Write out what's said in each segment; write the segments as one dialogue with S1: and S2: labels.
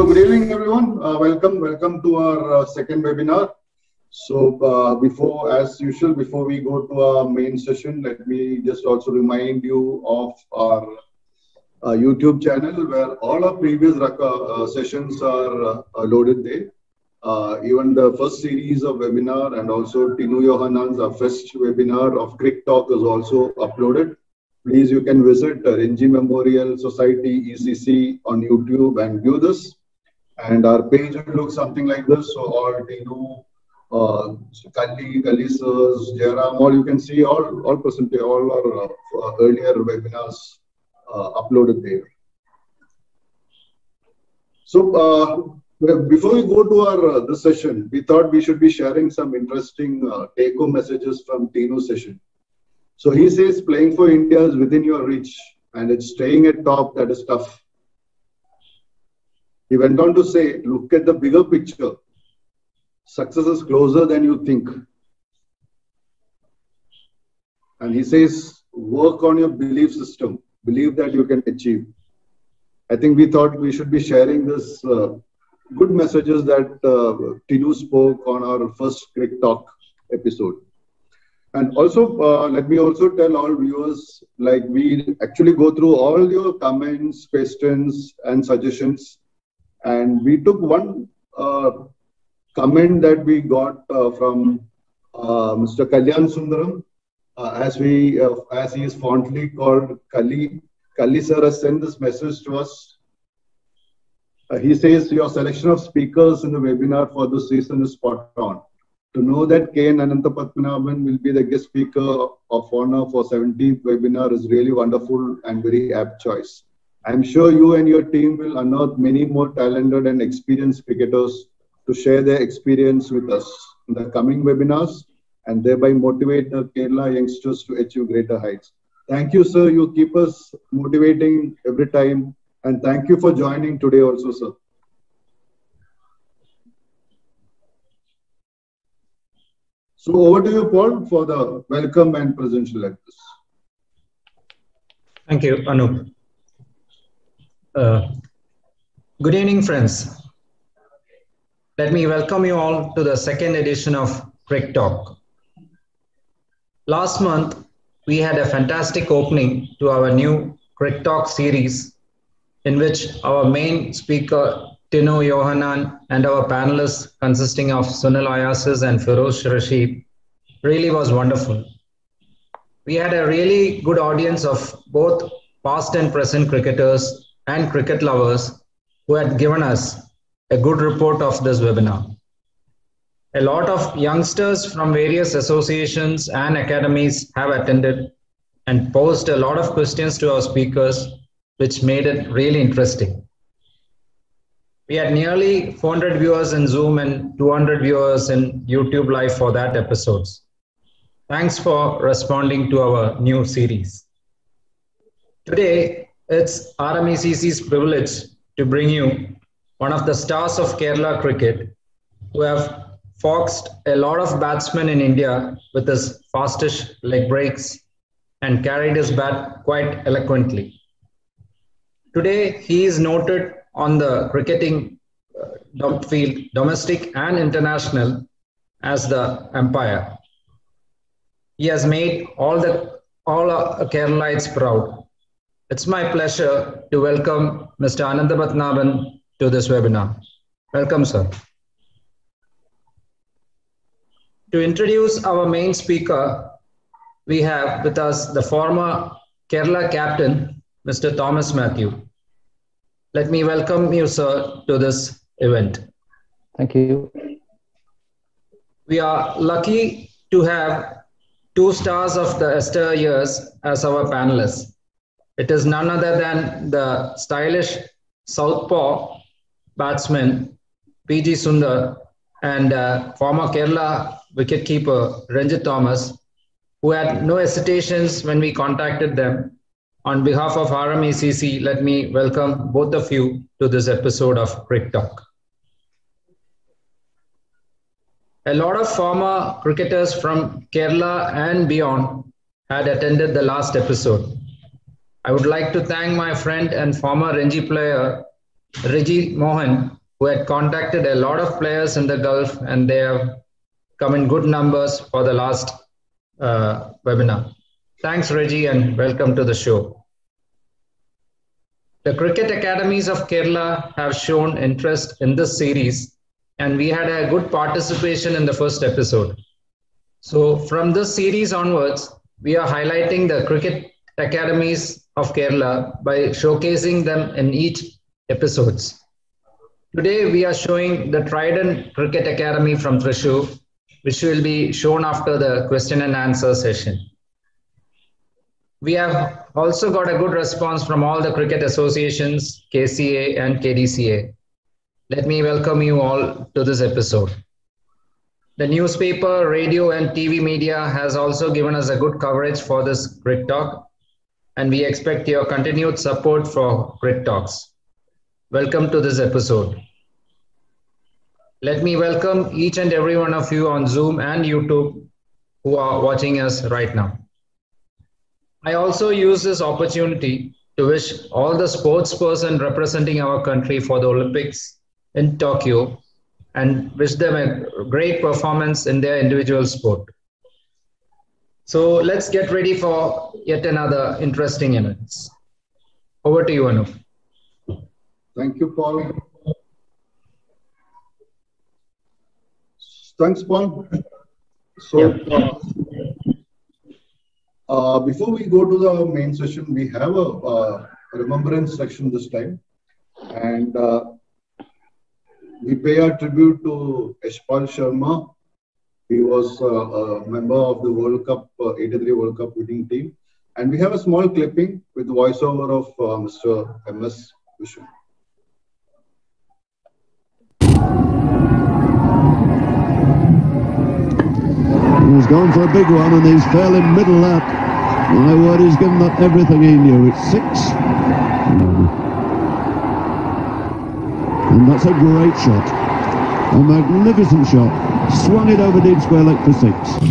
S1: good evening, everyone. Welcome to our second webinar. So, as usual, before we go to our main session, let me just also remind you of our YouTube channel where all our previous sessions are loaded there. Even the first series of webinar and also Tinu Johannan's first webinar of Crick Talk is also uploaded. Please, you can visit Renji Memorial Society ECC on YouTube and view this. And our page will look something like this. So all Tinu, Kalli sirs, Jairam, all you can see all our earlier webinars uploaded there. So before we go to our this session, we thought we should be sharing some interesting take-home messages from Tinu's session. So he says playing for India is within your reach and it's staying at top that is tough. He went on to say, look at the bigger picture. Success is closer than you think. And he says, work on your belief system. Believe that you can achieve. I think we thought we should be sharing this good messages that Tinu spoke on our first Crick Talk episode. And also, let me also tell all viewers, like we actually go through all your comments, questions, and suggestions. And we took one comment that we got from Mr. Kalyan Sundaram, as he is fondly called Kalli. Kalli sir has sent this message to us. He says, your selection of speakers in the webinar for this season is spot on. To know that K. Ananthapadmanabhan will be the guest speaker of honor for 17th webinar is really wonderful and very apt choice. I'm sure you and your team will unearth many more talented and experienced cricketers to share their experience with us in the coming webinars and thereby motivate the Kerala youngsters to achieve greater heights. Thank you, sir. You keep us motivating every time. And thank you for joining today also, sir. So over to you, Paul, for the welcome and presidential address.
S2: Thank you, Anup. Good evening, friends. Let me welcome you all to the second edition of Crick Talk. Last month, we had a fantastic opening to our new Crick Talk series, in which our main speaker, Tinu Johannan, and our panelists consisting of Sunil Ayasis and Feroz Rashid really was wonderful. We had a really good audience of both past and present cricketers and cricket lovers who had given us a good report of this webinar. A lot of youngsters from various associations and academies have attended and posed a lot of questions to our speakers, which made it really interesting. We had nearly 400 viewers in Zoom and 200 viewers in YouTube Live for that episodes. Thanks for responding to our new series. Today, it's RMECC's privilege to bring you one of the stars of Kerala cricket who have foxed a lot of batsmen in India with his fastest leg breaks and carried his bat quite eloquently. Today, he is noted on the cricketing field, domestic and international, as the umpire. He has made all Keralites proud. It's my pleasure to welcome Mr. Ananthapadmanabhan to this webinar. Welcome, sir. To introduce our main speaker, we have with us the former Kerala captain, Mr. Thomas Mathew. Let me welcome you, sir, to this event.
S3: Thank you.
S2: We are lucky to have two stars of the Esther years as our panelists. It is none other than the stylish southpaw batsman P.G. Sundar and former Kerala wicketkeeper Ranjit Thomas, who had no hesitations when we contacted them. On behalf of RMECC, let me welcome both of you to this episode of Crick Talk. A lot of former cricketers from Kerala and beyond had attended the last episode. I would like to thank my friend and former Ranji player Reggie Mohan, who had contacted a lot of players in the Gulf, and they have come in good numbers for the last webinar. Thanks, Reggie, and welcome to the show. The Cricket Academies of Kerala have shown interest in this series, and we had a good participation in the first episode. So from this series onwards, we are highlighting the Cricket Academies of Kerala by showcasing them in each episodes. Today, we are showing the Trident Cricket Academy from Thrissur, which will be shown after the question and answer session. We have also got a good response from all the cricket associations, KCA and KDCA. Let me welcome you all to this episode. The newspaper, radio, and TV media has also given us a good coverage for this Cricket Talk, and we expect your continued support for Cricket Talks. Welcome to this episode. Let me welcome each and every one of you on Zoom and YouTube who are watching us right now. I also use this opportunity to wish all the sportspersons representing our country for the Olympics in Tokyo and wish them a great performance in their individual sport. So let's get ready for yet another interesting events. Over to you, Anup.
S1: Thank you, Paul. Thanks, Paul. So, before we go to the main session, we have a remembrance section this time. And we pay our tribute to Yashpal Sharma. He was a member of the World Cup, 83 World Cup winning team. And we have a small clipping with the voiceover of Mr. M.S. Vishnu.
S3: He's gone for a big one and he's failing middle up. My word, he's given that everything he knew. It's 6. And that's a great shot. A magnificent shot. Swung it over deep square leg for 6.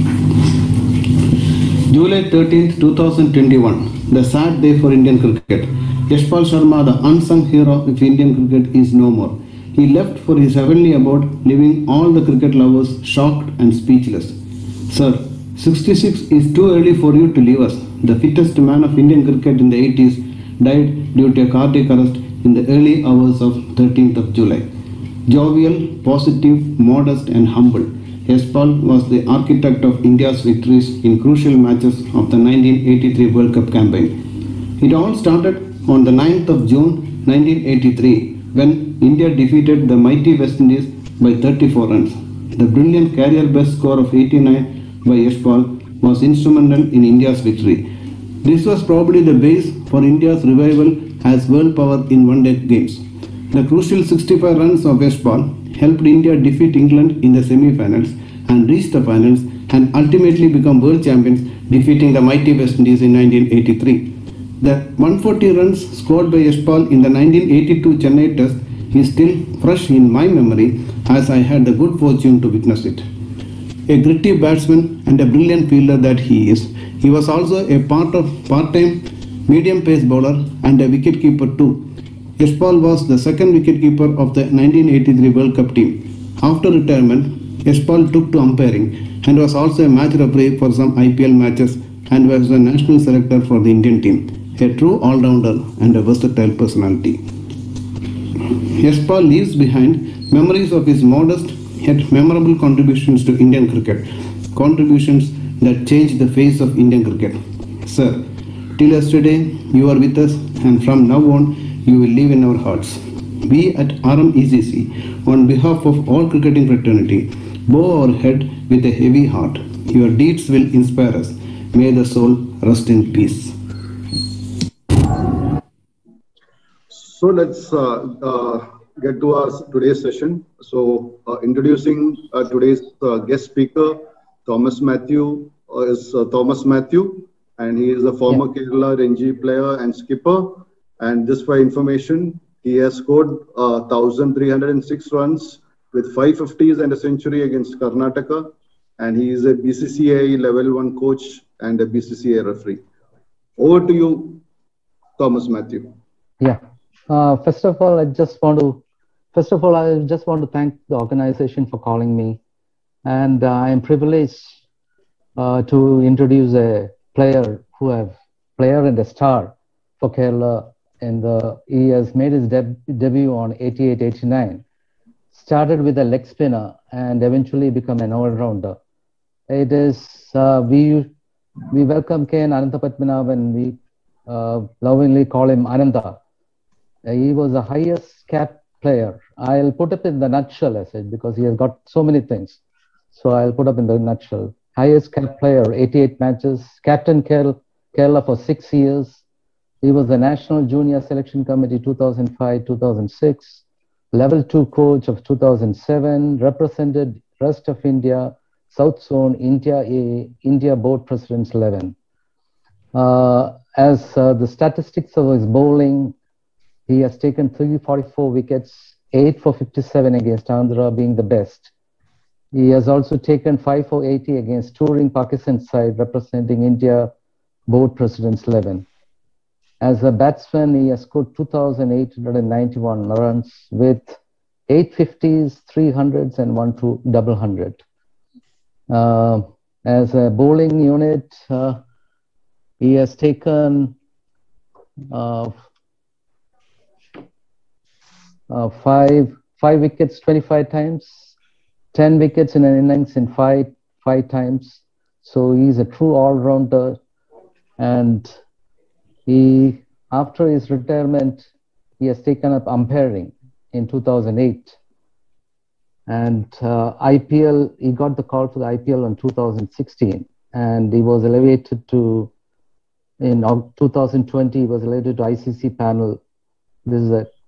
S4: July 13th, 2021. The sad day for Indian cricket. Yashpal Sharma, the unsung hero of Indian cricket, is no more. He left for his heavenly abode, leaving all the cricket lovers shocked and speechless. Sir, 66 is too early for you to leave us. The fittest man of Indian cricket in the 80s died due to a cardiac arrest in the early hours of 13th of July. Jovial, positive, modest and humble, Yashpal was the architect of India's victories in crucial matches of the 1983 World Cup campaign. It all started on the 9th of June 1983 when India defeated the mighty West Indies by 34 runs. The brilliant career best score of 89 by Yashpal was instrumental in India's victory. This was probably the base for India's revival as world power in one-day games. The crucial 65 runs of Yashpal helped India defeat England in the semi-finals and reach the finals and ultimately become world champions, defeating the mighty West Indies in 1983. The 140 runs scored by Yashpal in the 1982 Chennai Test is still fresh in my memory as I had the good fortune to witness it. A gritty batsman and a brilliant fielder that he is, he was also a part-time medium-pace bowler and a wicketkeeper too. Yashpal was the second wicketkeeper of the 1983 World Cup team. After retirement, Yashpal took to umpiring and was also a match referee for some IPL matches and was the national selector for the Indian team. A true all-rounder and a versatile personality. Yashpal leaves behind memories of his modest yet memorable contributions to Indian cricket, contributions that changed the face of Indian cricket. Sir, till yesterday you are with us and from now on you will live in our hearts. We at RMECC, on behalf of all cricketing fraternity, bow our head with a heavy heart. Your deeds will inspire us. May the soul rest in peace.
S1: So let's get to our today's session. So introducing today's guest speaker, Thomas Mathew, Thomas Mathew, and he is a former Kerala Ranji player and skipper. And just for information, he has scored 1,306 runs with 5 50s and a century against Karnataka. And he is a BCCI level 1 coach and a BCCI referee. Over to you, Thomas Mathew.
S5: Yeah. First of all, I just want to thank the organization for calling me, and I am privileged to introduce a player and a star for Kerala. He has made his debut on 88-89. Started with a leg spinner and eventually become an all-rounder. It is we welcome K. N. Ananthapadmanabhan. We lovingly call him Ananda. He was the highest cap player. I'll put it in the nutshell, I said, because he has got so many things. So I'll put up in the nutshell. Highest cap player, 88 matches. Captain Kerala for 6 years. He was the National Junior Selection Committee 2005-2006. Level 2 coach of 2007. Represented rest of India, South Zone, India A, India Board President's 11. As the statistics of his bowling, he has taken 344 wickets, 8 for 57 against Andhra, being the best. He has also taken 5 for 80 against touring Pakistan side, representing India Board President's 11. As a batsman, he has scored 2,891 runs with 850s, 300s, and 1 double hundred. As a bowling unit, he has taken 5 wickets 25 times, 10 wickets in an innings in five times. So he's a true all-rounder. And after his retirement, he has taken up umpiring in 2008. And IPL, he got the call for the IPL in 2016. And he was elevated in 2020, he was elevated to ICC panel. This is it.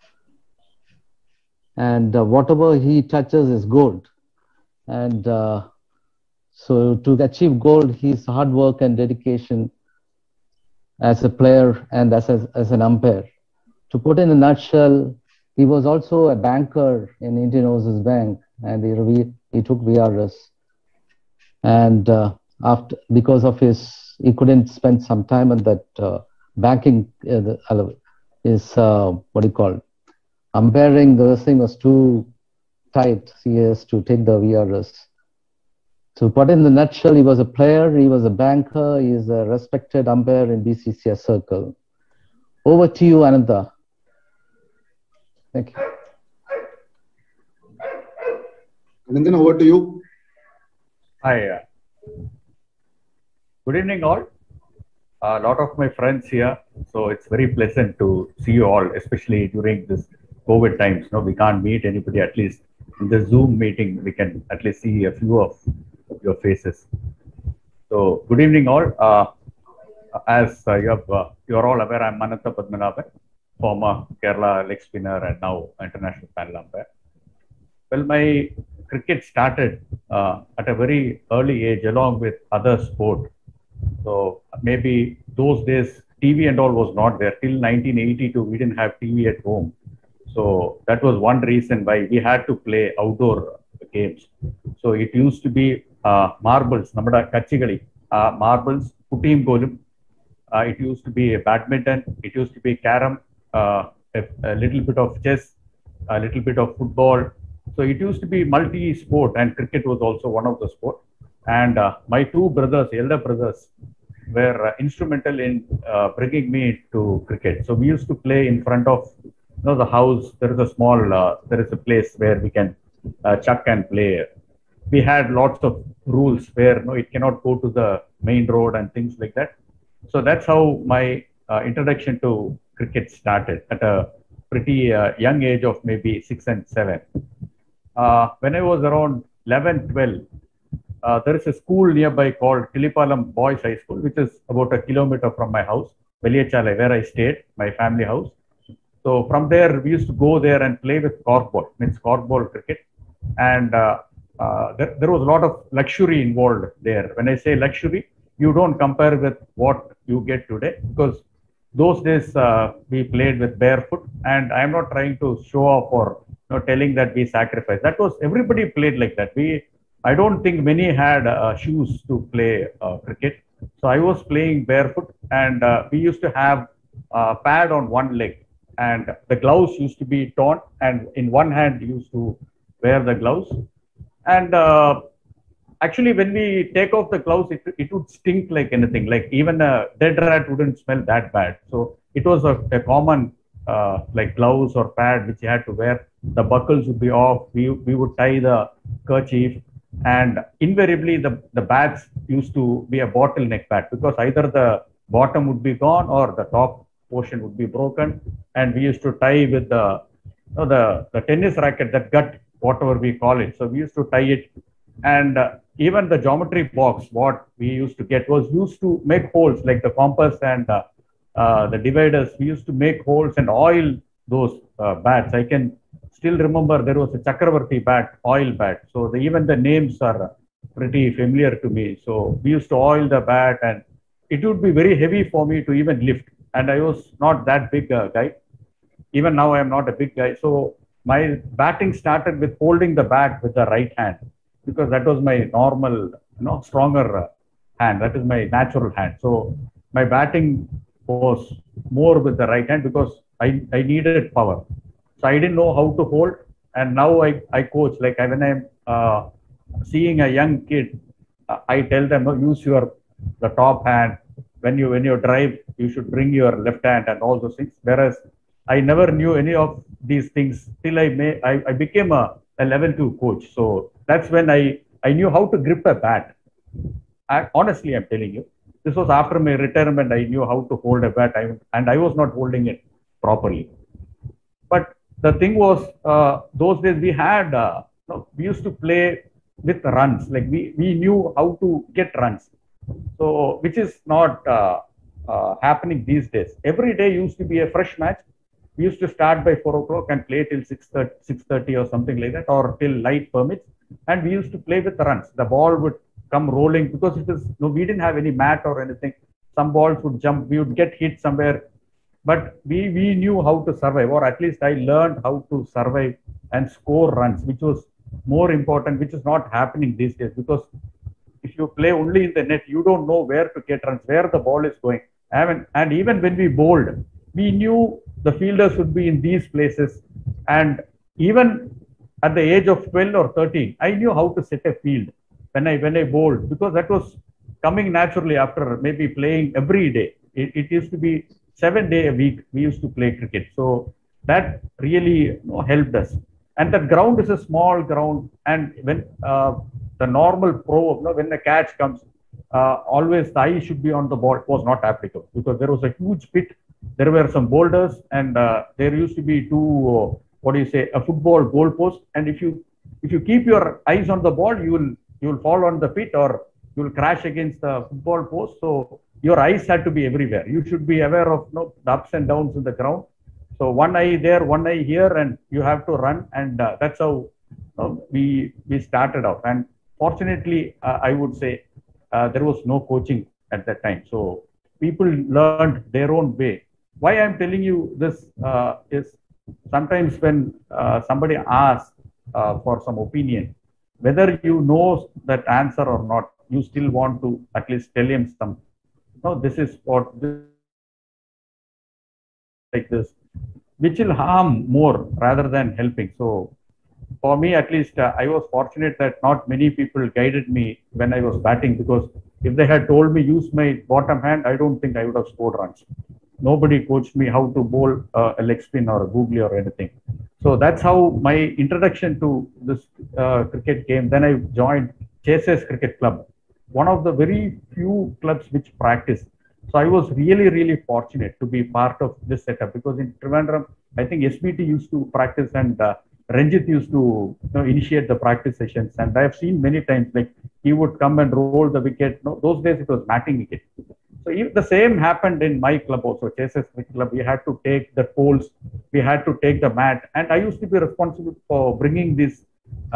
S5: And whatever he touches is gold. And so to achieve gold, his hard work and dedication as a player and as an umpire. To put in a nutshell, he was also a banker in Indian Overseas Bank, and he took VRS. And because of he couldn't spend some time on that banking, umpiring, the thing was too tight. He has to take the VRS. So put in the nutshell, he was a player, he was a banker, he is a respected umpire in BCCI circle. Over to you, Ananda. Thank you.
S1: Anandan, over to you.
S6: Hi. Good evening, all. A lot of my friends here, so it's very pleasant to see you all, especially during this COVID times. No, we can't meet anybody. At least in the Zoom meeting, we can at least see a few of your faces. So, good evening, all. As you're all aware, I'm Ananthapadmanabhan, former Kerala leg spinner and now international panel umpire. Well, my cricket started at a very early age, along with other sport. So maybe those days TV and all was not there. Till 1982, we didn't have TV at home. So that was one reason why we had to play outdoor games. So it used to be marbles, namada kachigali, marbles, putim golum. It used to be badminton. It used to be carom, a little bit of chess, a little bit of football. So it used to be multi-sport, and cricket was also one of the sport. And my two brothers, elder brothers, were instrumental in bringing me to cricket. So we used to play in front of the house. There is a small, there is a place where we can chuck and play. We had lots of rules where it cannot go to the main road and things like that. So that's how my introduction to cricket started at a pretty young age of maybe 6 and 7. When I was around 11, 12, there is a school nearby called Tilipalam Boys High School, which is about a kilometer from my house, Veliyachalai, where I stayed, my family house. So from there, we used to go there and play with corkball, means corkball cricket. And there was a lot of luxury involved there. When I say luxury, you don't compare with what you get today, because those days we played with barefoot. And I'm not trying to show off or telling that we sacrificed. That was, everybody played like that. I don't think many had shoes to play cricket. So I was playing barefoot, and we used to have a pad on one leg. and the gloves used to be torn, and in one hand you used to wear the gloves. And actually, when we take off the gloves, it would stink like anything. Like even a dead rat wouldn't smell that bad. So it was a common like gloves or pad which you had to wear. The buckles would be off. We would tie the kerchief, and invariably the bats used to be a bottleneck bat, because either the bottom would be gone or the top portion would be broken, and we used to tie with the tennis racket, that gut, whatever we call it. So we used to tie it, and even the geometry box, what we used to get was used to make holes, like the compass and the dividers. We used to make holes and oil those bats. I can still remember there was a Chakravarti bat, oil bat. So even the names are pretty familiar to me. So we used to oil the bat, and it would be very heavy for me to even lift. And I was not that big guy. Even now I am not a big guy. So my batting started with holding the bat with the right hand, because that was my normal, stronger hand. That is my natural hand. So my batting was more with the right hand because I needed power. So I didn't know how to hold. And now I coach. Like when I'm seeing a young kid, I tell them, use the top hand. When you drive, you should bring your left hand and all those things. Whereas I never knew any of these things till I became a level 2 coach. So that's when I knew how to grip a bat. Honestly, I'm telling you, this was after my retirement. I knew how to hold a bat, and I was not holding it properly. But the thing was, those days we had, we used to play with runs. Like we knew how to get runs. So which is not happening these days. Every day used to be a fresh match. We used to start by 4 o'clock and play till 6:30 or something like that, or till light permits. And we used to play with the runs. The ball would come rolling, because we didn't have any mat or anything. Some balls would jump. We would get hit somewhere. But we knew how to survive, or at least I learned how to survive and score runs, which was more important, which is not happening these days. Because if you play only in the net, you don't know where to get runs, where the ball is going. And even when we bowled, we knew the fielders would be in these places. And even at the age of 12 or 13, I knew how to set a field when I bowled, because that was coming naturally after maybe playing every day. It used to be 7 days a week we used to play cricket. So that really helped us. And that ground is a small ground. And when the normal pro, when the catch comes, always the eye should be on the ball. It was not applicable, because there was a huge pit. There were some boulders, and there used to be two, a football goal post. And if you keep your eyes on the ball, you will fall on the pit, or you will crash against the football post. So your eyes had to be everywhere. You should be aware of the ups and downs in the ground. So one eye there, one eye here, and you have to run. And that's how we started out. And fortunately, I would say there was no coaching at that time. So people learned their own way. Why I'm telling you this is sometimes when somebody asks for some opinion, whether you know that answer or not, you still want to at least tell him some. No, this is what this, like this, which will harm more rather than helping. So for me, at least, I was fortunate that not many people guided me when I was batting, because if they had told me use my bottom hand, I don't think I would have scored runs. Nobody coached me how to bowl a leg spin or a googly or anything. So that's how my introduction to this cricket came. Then I joined Chasers Cricket Club, one of the very few clubs which practice. So I was really, really fortunate to be part of this setup, because in Trivandrum, I think SBT used to practice, and Ranjit used to initiate the practice sessions. And I have seen many times, like he would come and roll the wicket. Those days it was matting wicket. So if the same happened in my club also, Chasers Cricket Club. We had to take the poles, we had to take the mat, and I used to be responsible for bringing this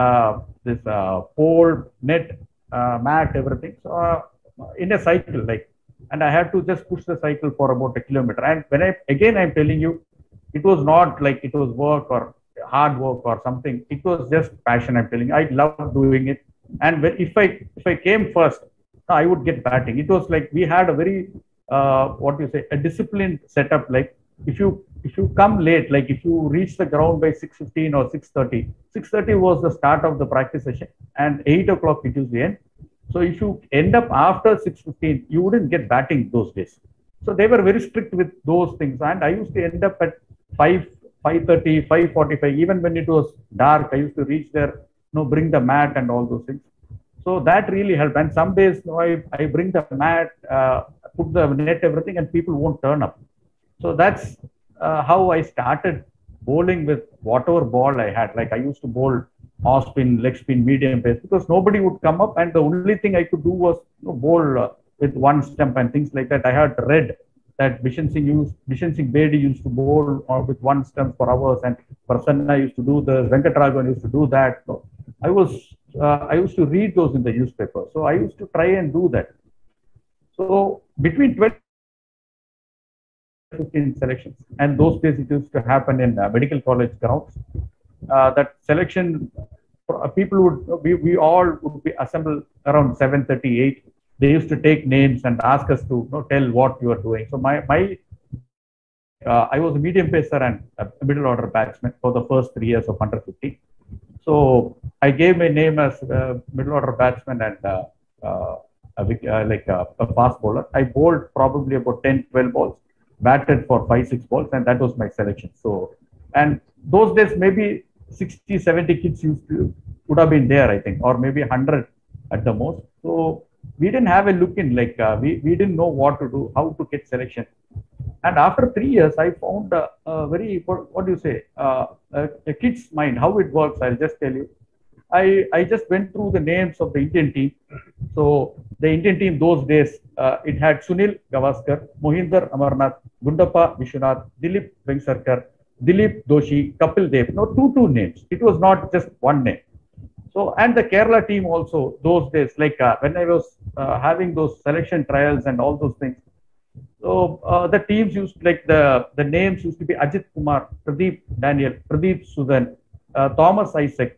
S6: pole, net, mat, everything. So in a cycle, like, and I had to just push the cycle for about 1 kilometer. And when I'm telling you, it was not like it was work or hard work or something. It was just passion. I'm telling you, I loved doing it. And if I came first, I would get batting. It was like we had a very a disciplined setup. Like if you come late, like if you reach the ground by 6:15 or 6:30, 6:30 was the start of the practice session, and 8 o'clock it is the end. So if you end up after 6:15, you wouldn't get batting those days. So they were very strict with those things, and I used to end up at 5, 5:30, 5:45. Even when it was dark, I used to reach there, bring the mat and all those things. So that really helped. And some days, I bring the mat, put the net, everything, and people won't turn up. So that's how I started bowling with whatever ball I had. Like I used to bowl off spin, leg spin, medium pace, because nobody would come up, and the only thing I could do was bowl with one stump and things like that. I had read that Bishan Singh Bedi used to bowl with one stump for hours, and Prasanna used to do this, Venkatraghavan used to do that. So I used to read those in the newspaper. So I used to try and do that. So between 15 selections, and those days it used to happen in medical college grounds. That selection, people we all would be assembled around 7:38. They used to take names and ask us to tell what you are doing. So I was a medium pacer and a middle order batsman for the first 3 years of under 15. So I gave my name as middle order batsman and a fast bowler. I bowled probably about 10, 12 balls, batted for 5, 6 balls, and that was my selection. So, and those days maybe 60, 70 kids would have been there, I think, or maybe 100 at the most. So we didn't have a look in, we didn't know what to do, how to get selection. And after 3 years, I found a very, what do you say, a kid's mind, how it works. I'll just tell you. I just went through the names of the Indian team. So the Indian team those days, it had Sunil Gavaskar, Mohinder Amarnath, Gundappa Vishwanath, Dilip Vengsarkar, Dilip Doshi, Kapil Dev. No, two names. It was not just one name. So, and the Kerala team also those days, when I was having those selection trials and all those things. So the teams used, the names used to be Ajit Kumar, Pradeep Daniel, Pradeep Sudan, Thomas Isaac,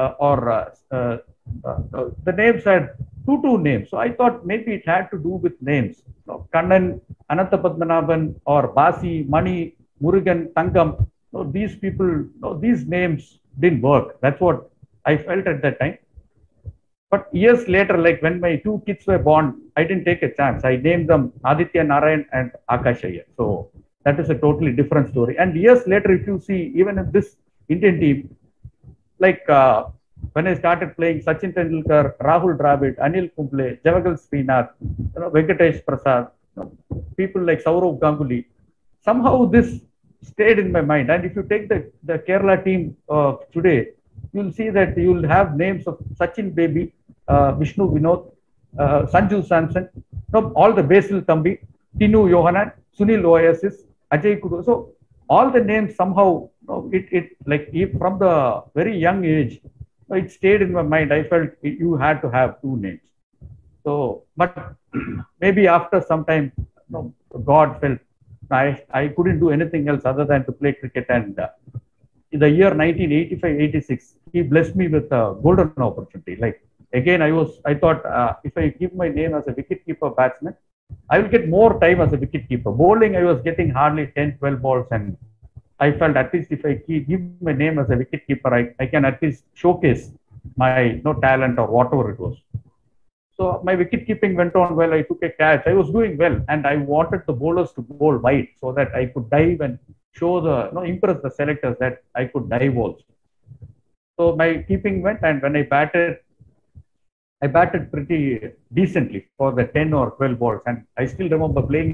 S6: the names had two names. So I thought maybe it had to do with names. Kannan, Ananthapadmanabhan, or Basi, Mani, Murugan, Tangam. So these people, these names didn't work. That's what I felt at that time. But years later, like when my 2 kids were born, I didn't take a chance. I named them Aditya Narayan and Akash Iyer. So that is a totally different story. And years later, if you see, even in this Indian team, when I started playing, Sachin Tendulkar, Rahul Dravid, Anil Kumble, Javagal Srinath, Venkatesh Prasad, people like Saurav Ganguly, somehow this stayed in my mind. And if you take the Kerala team today, you'll see that you'll have names of Sachin Baby, Vishnu Vinod, Sanju Samson, all the Basil Thambi, Tinu Yohanan, Sunil Oasis, Ajay Kudu. So all the names somehow, from the very young age, it stayed in my mind. I felt you had to have 2 names. So, but maybe after some time, God felt I couldn't do anything else other than to play cricket. And in the year 1985-86, he blessed me with a golden opportunity. Again, I thought if I give my name as a wicketkeeper batsman, I will get more time as a wicketkeeper. Bowling, I was getting hardly 10, 12 balls, and I felt at least if I give my name as a wicketkeeper, I can at least showcase my talent or whatever it was. So my wicket keeping went on well. I took a catch. I was doing well, and I wanted the bowlers to bowl wide so that I could dive and show impress the selectors that I could dive also. So my keeping went, and when I batted pretty decently for the 10 or 12 balls, and I still remember playing.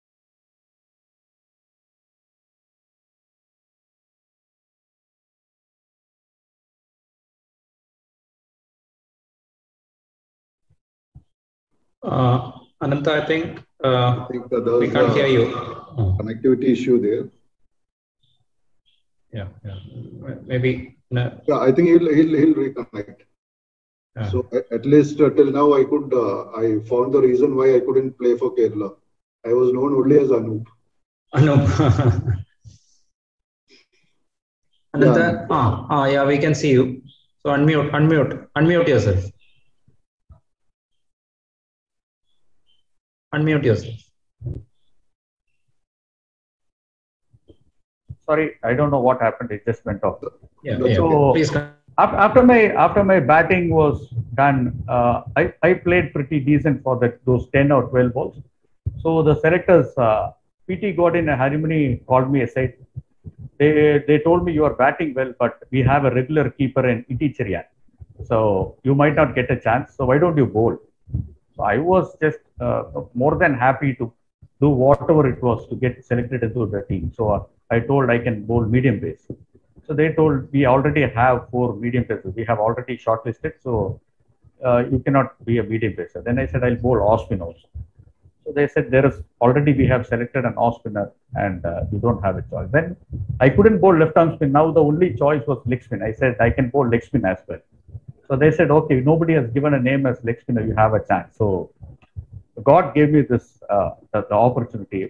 S2: Ananta, I think we can't hear you.
S1: Connectivity issue there.
S2: Yeah. Maybe. No.
S1: Yeah, I think he'll reconnect. Yeah. So at least till now, I found the reason why I couldn't play for Kerala. I was known only as Anup.
S2: Ananta, yeah, we can see you. So unmute yourself. Unmute yourself.
S6: sorry, I don't know what happened. It just went off.
S2: Yeah,
S1: That's
S2: yeah.
S6: So
S2: Please.
S6: after my batting was done, I played pretty decent for those 10 or 12 balls. So the selectors, PT Gordon and Harimani called me aside. They told me you are batting well, but we have a regular keeper in Iticherian. So you might not get a chance. So why don't you bowl? So I was just more than happy to do whatever it was to get selected into the team. So I told I can bowl medium pace. So they told we already have 4 medium paces. We have already shortlisted. So you cannot be a medium pacer. Then I said I'll bowl off spin also. So they said there is already we have selected an off spinner and you don't have a choice. Then I couldn't bowl left arm spin. Now the only choice was leg spin. I said I can bowl leg spin as well. So they said, okay, nobody has given a name as leg spinner, you have a chance. So God gave me this the opportunity.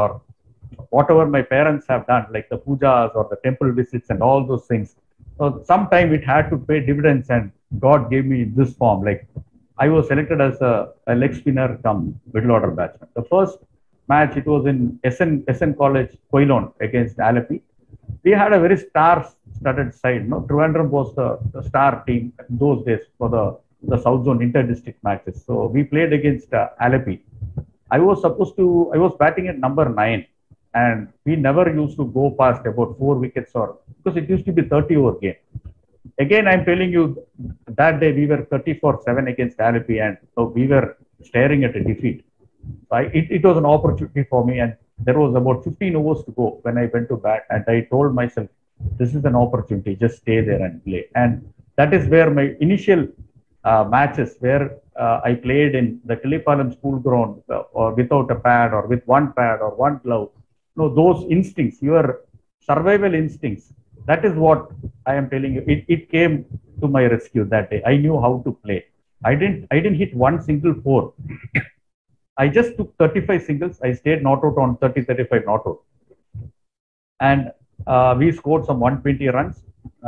S6: Whatever my parents have done, like the pujas or the temple visits and all those things. So sometime it had to pay dividends, and God gave me this form. Like I was selected as a leg spinner come middle order batsman. The first match, it was in SN College, Quailon against Alleppey. We had a very star-studded side. No, Trivandrum was the star team in those days for the South Zone inter-district matches. So we played against Alleppey. I was batting at number 9, and we never used to go past about 4 wickets because it used to be 30-over game. Again, I'm telling you, that day we were 34-7 against Alleppey, and so we were staring at a defeat. So it was an opportunity for me, and there was about 15 overs to go when I went to bat, and I told myself, this is an opportunity, just stay there and play. And that is where my initial matches, where I played in the Kilipalam school ground or without a pad or with one pad or one glove. No, those instincts, your survival instincts, that is what I am telling you. It came to my rescue that day. I knew how to play. I didn't hit one single 4. I just took 35 singles. I stayed not out on 30-35 not out. And we scored some 120 runs.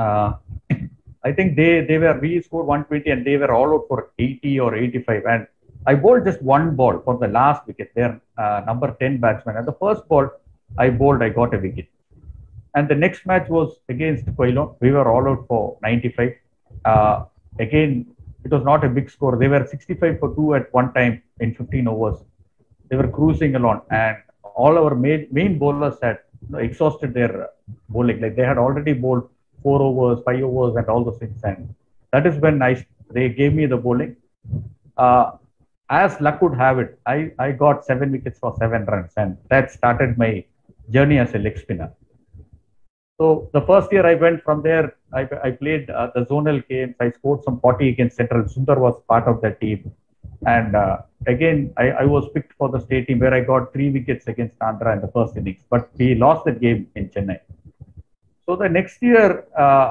S6: I think we scored 120 and they were all out for 80 or 85. And I bowled just one ball for the last wicket. Their number 10 batsman. And the first ball I bowled, I got a wicket. And the next match was against Quailon. We were all out for 95. Again, it was not a big score. They were 65 for 2 at one time in 15 overs. They were cruising along, and all our main bowlers had exhausted their bowling. Like they had already bowled 4 overs, 5 overs, and all those things. And that is when they gave me the bowling. As luck would have it, I got 7 wickets for 7 runs, and that started my journey as a leg spinner. So the first year I went from there, I played the zonal games. I scored some 40 against Central. Sundar was part of that team. And again, I was picked for the state team where I got 3 wickets against Andhra in the first innings. But we lost that game in Chennai. So the next year,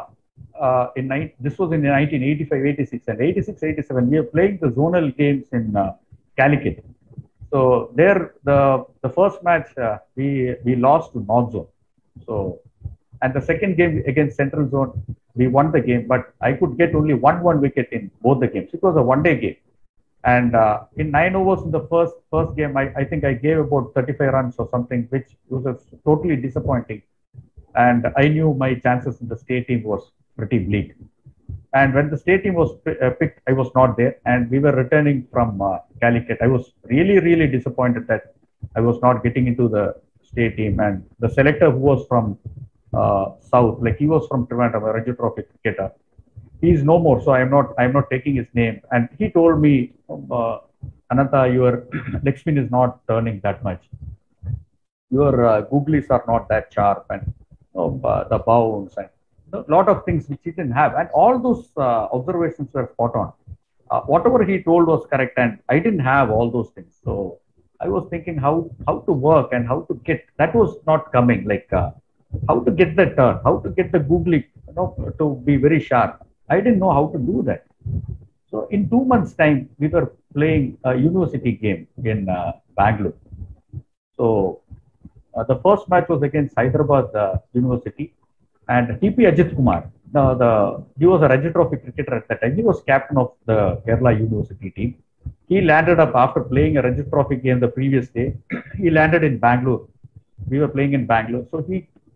S6: this was in 1985-86 and 86-87, we were playing the zonal games in Calicut. So there, the first match, we lost to North Zone. So, and the second game against Central Zone, we won the game, but I could get only one wicket in both the games. It was a one-day game. And in 9 overs in the first game, I think I gave about 35 runs or something, which was totally disappointing. And I knew my chances in the state team was pretty bleak. And when the state team was picked, I was not there. And we were returning from Calicut. I was really, really disappointed that I was not getting into the state team. And the selector who was from South, like he was from Trivandrum, a Ranji Trophy cricketer. He's no more, so I'm not taking his name. And he told me, Ananta, your leg spin is not turning that much. Your googlies are not that sharp, and the bounce and a lot of things which he didn't have. And all those observations were spot on. Whatever he told was correct, and I didn't have all those things. So I was thinking how to work and how to get, that was not coming, like how to get the turn, how to get the googly, to be very sharp. I didn't know how to do that. So in 2 months' time, we were playing a university game in Bangalore. So the first match was against Hyderabad University, and T.P. Ajit Kumar. He was a Ranji Trophy cricketer at that time. He was captain of the Kerala University team. He landed up after playing a Ranji Trophy game the previous day. He landed in Bangalore. We were playing in Bangalore. So he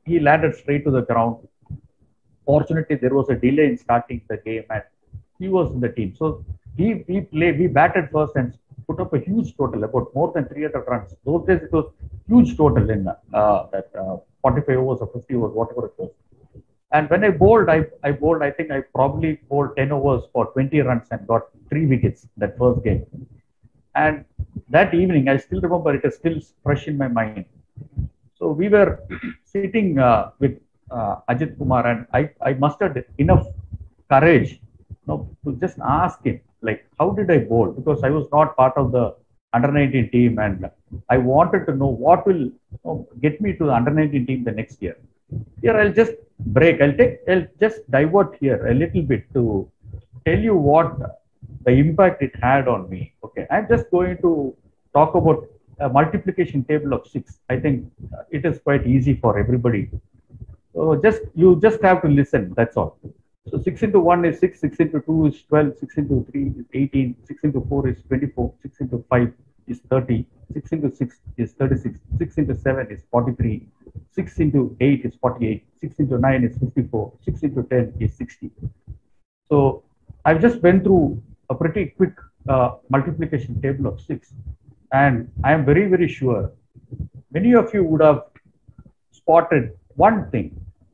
S6: he landed straight to the ground. Fortunately, there was a delay in starting the game, and he was in the team. So we batted first and put up a huge total, about more than 300 runs. Those days it was huge total in that 45 overs or 50 overs, whatever it was. And when I bowled, I think I probably bowled 10 overs for 20 runs and got 3 wickets that first game. And that evening, I still remember, it is still fresh in my mind. So we were sitting with Ajit Kumar, and I mustered enough courage, to just ask him, like, how did I bowl? Because I was not part of the under-19 team, and I wanted to know what will get me to the under-19 team the next year. Here I'll just break. I'll just divert here a little bit to tell you what the impact it had on me. Okay, I'm just going to talk about a multiplication table of 6. I think it is quite easy for everybody. So you just have to listen. That's all. So 6 into 1 is 6, 6 into 2 is 12, 6 into 3 is 18, 6 into 4 is 24, 6 into 5 is 30, 6 into 6 is 36, 6 into 7 is 43, 6 into 8 is 48, 6 into 9 is 54, 6 into 10 is 60. So I've just went through a pretty quick multiplication table of 6, and I am very, very sure many of you would have spotted one thing.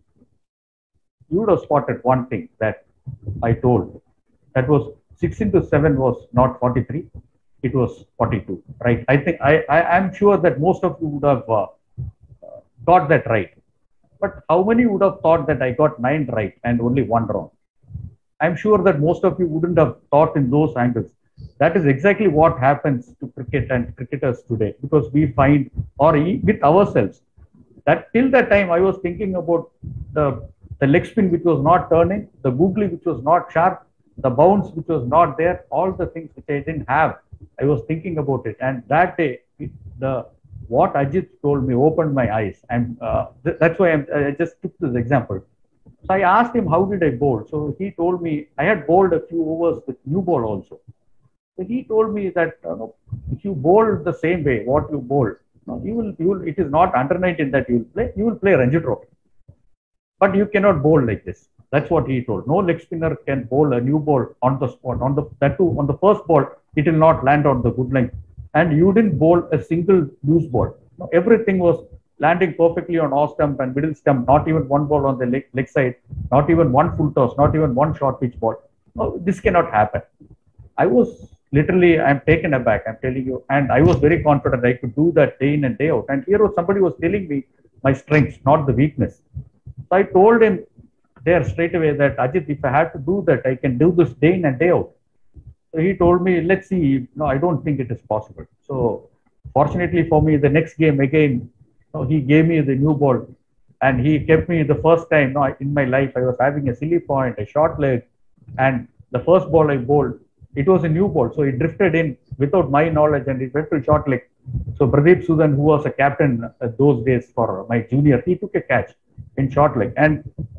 S6: You would have spotted one thing that I told. That was 6 into 7 was not 43, it was 42, right? I think I'm sure that most of you would have got that right. But how many would have thought that I got 9 right and only 1 wrong? I'm sure that most of you wouldn't have thought in those angles. That is exactly what happens to cricket and cricketers today, because we find, or with ourselves, that till that time I was thinking about the leg spin which was not turning, the googly which was not sharp, the bounce which was not there, all the things which I didn't have, I was thinking about it. And that day, what Ajit told me opened my eyes. And that's why I just took this example. So I asked him, how did I bowl? So he told me, I had bowled a few overs with new ball also. So he told me that if you bowl the same way, what you bowl, you will, it is not under-19 that you will play Ranji Trophy. But you cannot bowl like this. That's what he told. No leg spinner can bowl a new ball on the spot. That too, on the first ball, it will not land on the good length. And you didn't bowl a single loose ball. Everything was landing perfectly on off stump and middle stump. Not even one ball on the leg side. Not even one full toss. Not even one short pitch ball. No, this cannot happen. I was literally, I'm taken aback. I'm telling you, and I was very confident I could do that day in and day out. And here was somebody was telling me my strengths, not the weakness. So I told him there straight away that, Ajit, if I had to do that, I can do this day in and day out. So he told me, let's see. No, I don't think it is possible. So fortunately for me, the next game again, he gave me the new ball, and he kept me the first time in my life. I was having a silly point, a short leg, and the first ball I bowled, it was a new ball. So it drifted in without my knowledge, and it went to short leg. So Pradeep Sudan, who was a captain those days for my junior, he took a catch in short leg, and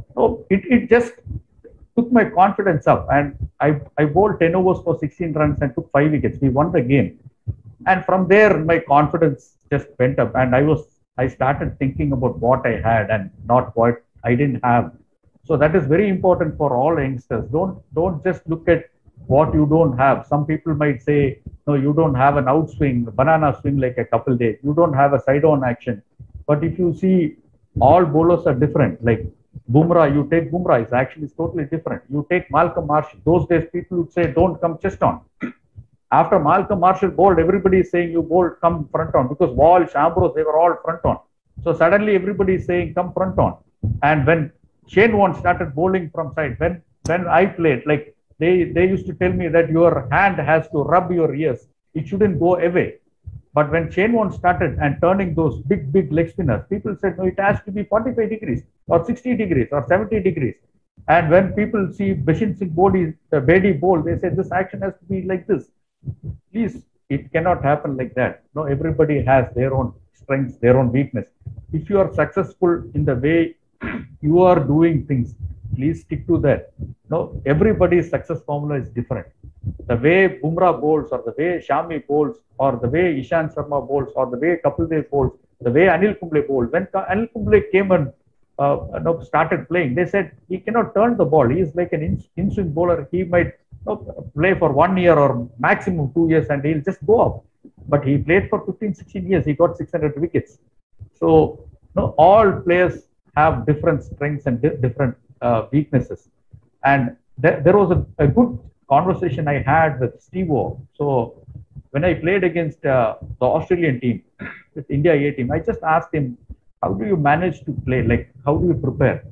S6: it just took my confidence up, and I bowled 10 overs for 16 runs and took 5 wickets. We won the game, and from there my confidence just went up, and I started thinking about what I had and not what I didn't have. So that is very important for all youngsters. Don't just look at what you don't have. Some people might say, no, you don't have an outswing, banana swing like a Kapil Dev. You don't have a side-on action. But if you see, all bowlers are different. Like Bumrah, you take Bumrah, his action is totally different. You take Malcolm Marshall. Those days, people would say, don't come chest on. After Malcolm Marshall bowled, everybody is saying, you bowled, come front on. Because Walsh, Ambrose, they were all front on. So suddenly, everybody is saying, come front on. And when Shane Warne started bowling from side, when I played, like they used to tell me that your hand has to rub your ears. It shouldn't go away. But when Shane Warne started and turning those big leg spinners, people said, no, it has to be 45 degrees or 60 degrees or 70 degrees. And when people see Bashin Singh Bedi bowl, they say this action has to be like this. Please, it cannot happen like that. No, everybody has their own strengths, their own weakness. If you are successful in the way you are doing things, please stick to that. No, everybody's success formula is different. The way Bumrah bowls, or the way Shami bowls, or the way Ishant Sharma bowls, or the way Kapil Dev bowls, the way Anil Kumble bowled. When Anil Kumble came and started playing, they said he cannot turn the ball. He is like an in-swing bowler. He might play for 1 year or maximum 2 years and he'll just go up. But he played for 15, 16 years. He got 600 wickets. So all players have different strengths and different weaknesses. And there was a good conversation I had with Steve-O. So when I played against the Australian team, with India A team, I just asked him, how do you manage to play? Like, how do you prepare?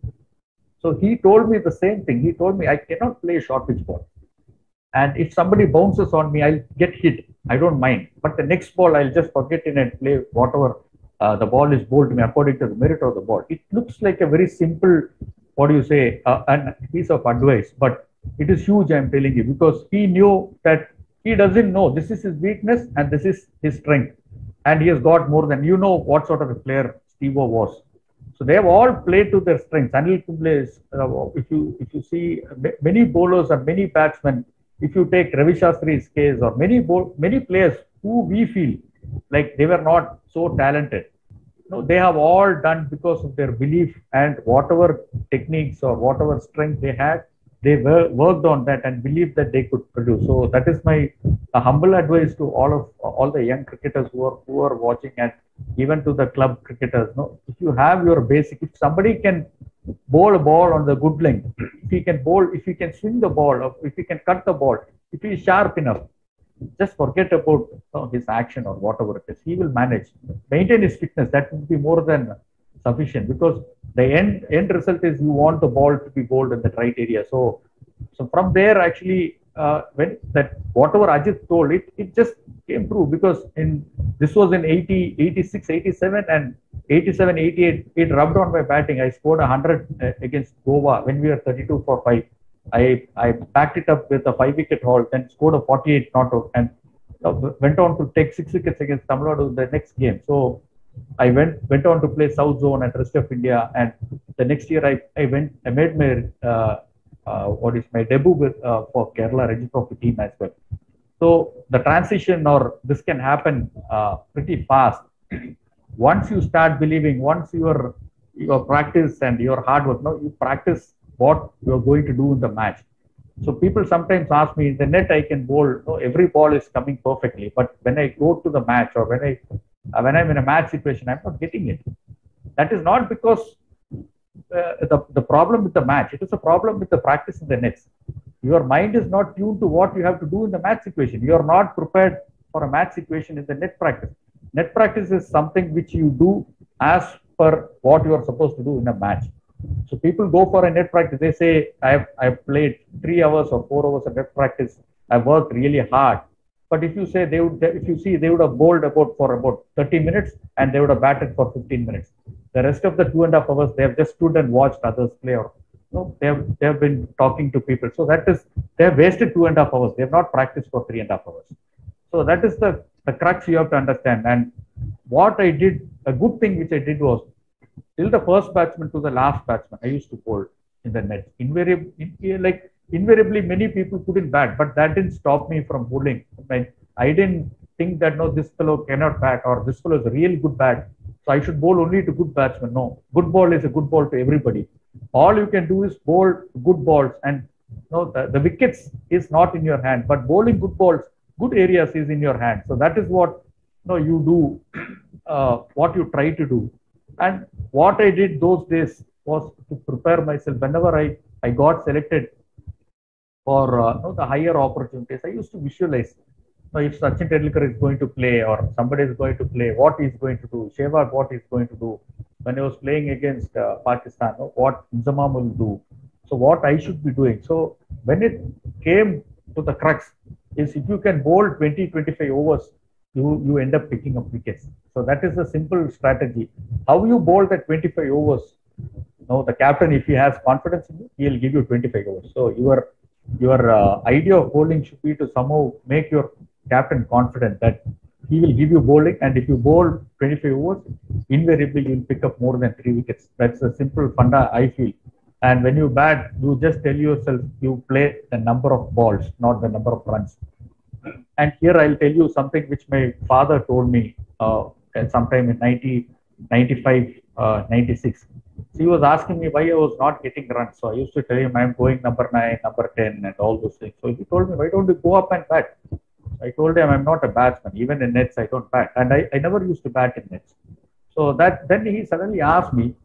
S6: So he told me the same thing. He told me, I cannot play short pitch ball. And if somebody bounces on me, I'll get hit. I don't mind. But the next ball, I'll just forget it and play whatever the ball is bowled to me according to the merit of the ball. It looks like a very simple, what do you say, a piece of advice. But it is huge, I'm telling you, because he knew that he doesn't know this is his weakness and this is his strength. And he has got more than, what sort of a player Steve-O was. So they have all played to their strengths. Anil Kumble is, if you see many bowlers and many batsmen, if you take Ravi Shastri's case or many players who we feel like they were not so talented, they have all done because of their belief and whatever techniques or whatever strength they had, they worked on that and believed that they could produce. So that is my humble advice to all the young cricketers who are watching, and even to the club cricketers. If you have your basic, if somebody can bowl a ball on the good length, if he can swing the ball, or if he can cut the ball, if he is sharp enough, just forget about his action or whatever it is. He will manage. Maintain his fitness. That will be more than sufficient, because the end result is you want the ball to be bowled in the right area. So from there, actually, when that whatever Ajit told, it just came true, because this was in 80, 86, 87 and 87, 88, it rubbed on my batting. I scored 100 against Goa when we were 32 for 5. I backed it up with a 5-wicket haul, then scored a 48 not out, and went on to take 6 wickets against Tamil Nadu the next game. So I went on to play South Zone and rest of India, and the next year I made my my debut for Kerala Ranji Trophy team as well. So the transition or this can happen pretty fast. Once you start believing, once your practice and your hard work, you practice what you're going to do in the match. So people sometimes ask me, in the net I can bowl, every ball is coming perfectly, but when I go to the match or when I'm in a match situation, I'm not getting it. That is not because the problem with the match, it is a problem with the practice in the nets. Your mind is not tuned to what you have to do in the match situation. You are not prepared for a match situation in the net practice. Net practice is something which you do as per what you are supposed to do in a match. So people go for a net practice. They say, I've played 3 hours or 4 hours of net practice. I've worked really hard. But if you say they would have bowled for about 30 minutes and they would have batted for 15 minutes. The rest of the 2.5 hours, they have just stood and watched others play, or they have been talking to people. So that is, they have wasted 2.5 hours. They have not practiced for 3.5 hours. So that is the crux you have to understand. And what I did, a good thing which I did was, till the first batsman to the last batsman, I used to bowl in the net. Invariably, many people couldn't bat, but that didn't stop me from bowling. I didn't think that, this fellow cannot bat, or this fellow is a really good bat, so I should bowl only to good batsmen. No, good ball is a good ball to everybody. All you can do is bowl good balls, and the wickets is not in your hand, but bowling good balls, good areas is in your hand. So that is what you do, what you try to do. And what I did those days was to prepare myself. Whenever I got selected for the higher opportunities, I used to visualize, if Sachin Tendulkar is going to play, or somebody is going to play, what he's going to do, Sehwag, what he's going to do. When I was playing against Pakistan, what Inzamam will do. So what I should be doing. So when it came to the crux, is if you can bowl 20-25 overs, you end up picking up wickets. So that is a simple strategy. How you bowl that 25 overs, the captain, if he has confidence in you, he'll give you 25 overs. So your idea of bowling should be to somehow make your captain confident that he will give you bowling, and if you bowl 25 overs, invariably you'll pick up more than 3 wickets. That's a simple funda, I feel. And when you bat, you just tell yourself you play the number of balls, not the number of runs. And here I'll tell you something which my father told me sometime in 95, 96. So he was asking me why I was not getting runs. So I used to tell him I'm going number 9, number 10, and all those things. So he told me, why don't you go up and bat? I told him I'm not a batsman. Even in nets, I don't bat, and I never used to bat in nets. So that then he suddenly asked me,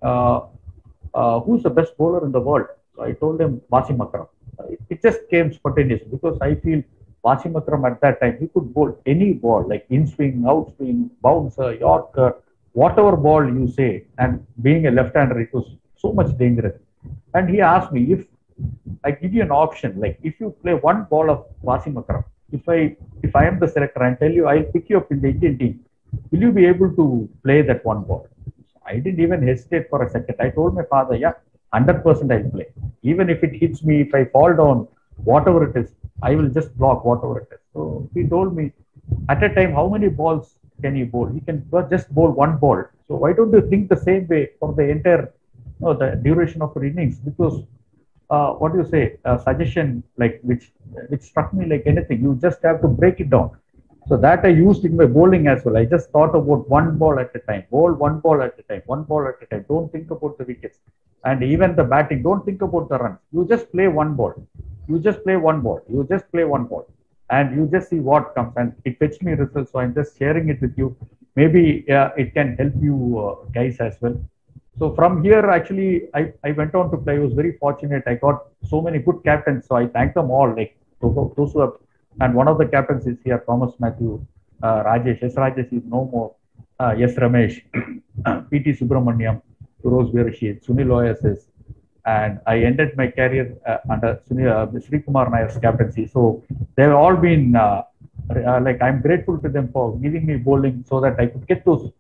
S6: who's the best bowler in the world? So I told him Wasim Akram. It just came spontaneous because I feel Wasim Akram at that time, he could bowl any ball, like in swing, out swing, bouncer, Yorker, whatever ball you say. And being a left-hander, it was so much dangerous. And he asked me, if I give you an option, like if you play one ball of Wasim Akram, if I am the selector and tell you I'll pick you up in the Indian team, will you be able to play that one ball? I didn't even hesitate for a second. I told my father, yeah, 100% I'll play. Even if it hits me, if I fall down, whatever it is, I will just block whatever it is. So he told me, at a time, how many balls can he bowl? He can just bowl one ball. So why don't you think the same way for the entire, the duration of your innings? Because what do you say? A suggestion like which struck me like anything. You just have to break it down. So that I used in my bowling as well. I just thought about one ball at a time, bowl one ball at a time, one ball at a time. Don't think about the wickets. And even the batting, don't think about the runs. You just play one ball. You just play one ball. You just play one ball. And you just see what comes. And it fetched me results. So I'm just sharing it with you. Maybe it can help you guys as well. So from here, actually, I went on to play. I was very fortunate. I got so many good captains. So I thank them all, like those who have. And one of the captains is here, Thomas Matthew, Rajesh. Yes, Rajesh is no more. Yes, Ramesh, P.T. Subramaniam, Rose Virashid, Sunil Oasis. And I ended my career under Sri Kumar Nair's captaincy. So they've all been, like, I'm grateful to them for giving me bowling so that I could get those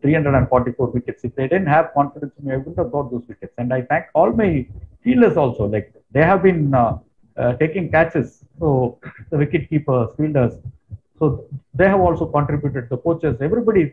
S6: 344 wickets. If they didn't have confidence in me, I wouldn't have got those wickets. And I thank all my fielders also. Like, they have been taking catches. So the wicket keepers, fielders, so they have also contributed. The coaches, everybody,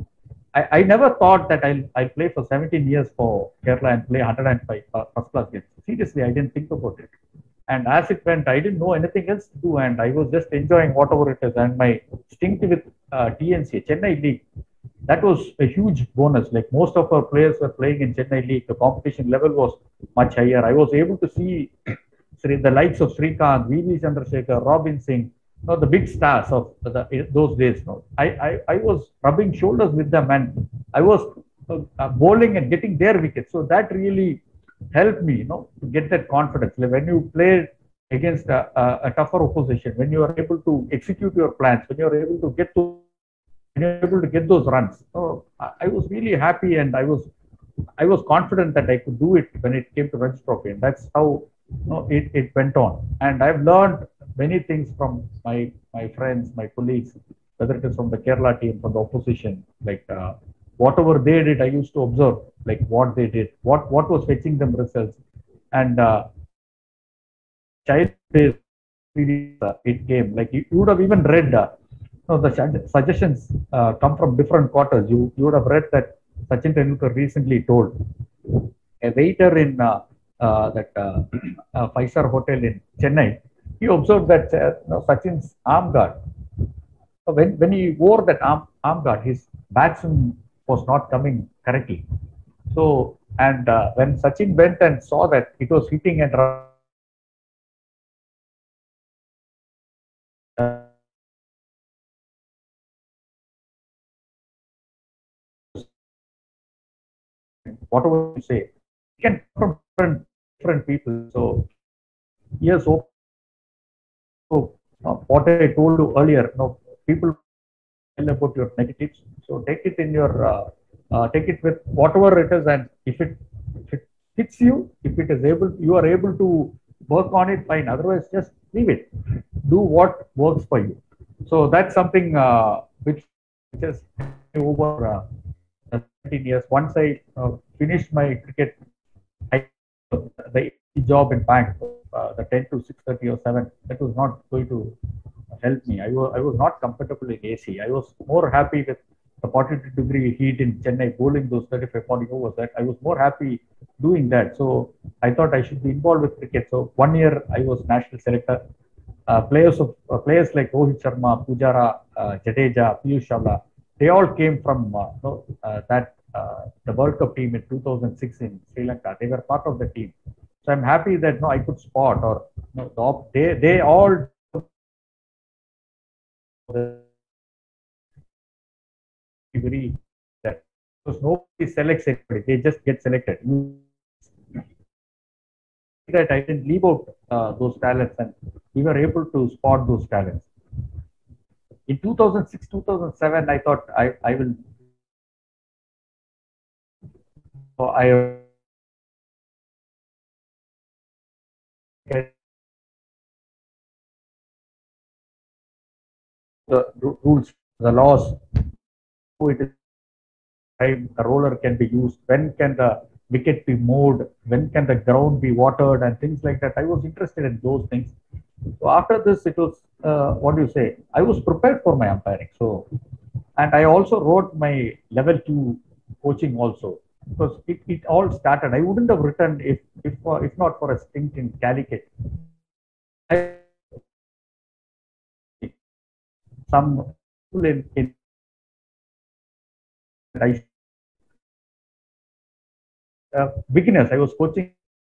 S6: I never thought that I'll play for 17 years for Kerala and play 105 first class games. Seriously, I didn't think about it. And as it went, I didn't know anything else to do, and I was just enjoying whatever it is. And my stint with TNC, Chennai League, that was a huge bonus. Like, most of our players were playing in Chennai League. The competition level was much higher. I was able to see the likes of Srikanth, V.V. Chandrasekhar, Robin Singh, the big stars of those days. I was rubbing shoulders with them, and I was bowling and getting their wickets. So that really helped me, to get that confidence. Like, when you play against a tougher opposition, when you are able to execute your plans, when you are able to get those runs. So I was really happy, and I was confident that I could do it when it came to Ranji Trophy, and that's how it went on. And I've learned many things from my friends, my colleagues, whether it is from the Kerala team, from the opposition. Like, whatever they did, I used to observe, like, what they did, what was fetching them results. And child days, it came. Like, you would have even read, the suggestions come from different quarters. You would have read that Sachin Tendulkar recently told a waiter in that 5-star hotel in Chennai. He observed that Sachin's arm guard, when he wore that arm guard, his batsman was not coming correctly. So, and when Sachin went and saw that it was hitting and whatever you say, it can come from different people. So, yes, so what I told you earlier, people tell about your negatives. So take it in your, take it with whatever it is, and if it fits you, if it is you are able to work on it, fine. Otherwise, just leave it. Do what works for you. So that's something which has over 17 years. Once I finished my cricket, the job in bank, the 10 to 6:30 or 7, that was not going to help me. I was not comfortable in AC. I was more happy with the 42-degree heat in Chennai, bowling those 35-40 overs. That I was more happy doing that. So I thought I should be involved with cricket. So 1 year I was national selector. Players like Rohit Sharma, Pujara, Jadeja, Piyush Chawla, they all came from that the World Cup team in 2006 in Sri Lanka. They were part of the team. So I'm happy that I could spot, or they all very that because nobody selects anybody, they just get selected. That I didn't leave out those talents, and we were able to spot those talents. In 2006, 2007, I thought I will. The rules, the laws, who it is time the roller can be used, when can the wicket be mowed, when can the ground be watered, and things like that. I was interested in those things. So after this, it was what do you say? I was prepared for my umpiring. So, and I also wrote my level 2 coaching also, because it all started. I wouldn't have written if not for a stint in Calicut. Some people in beginners, I was coaching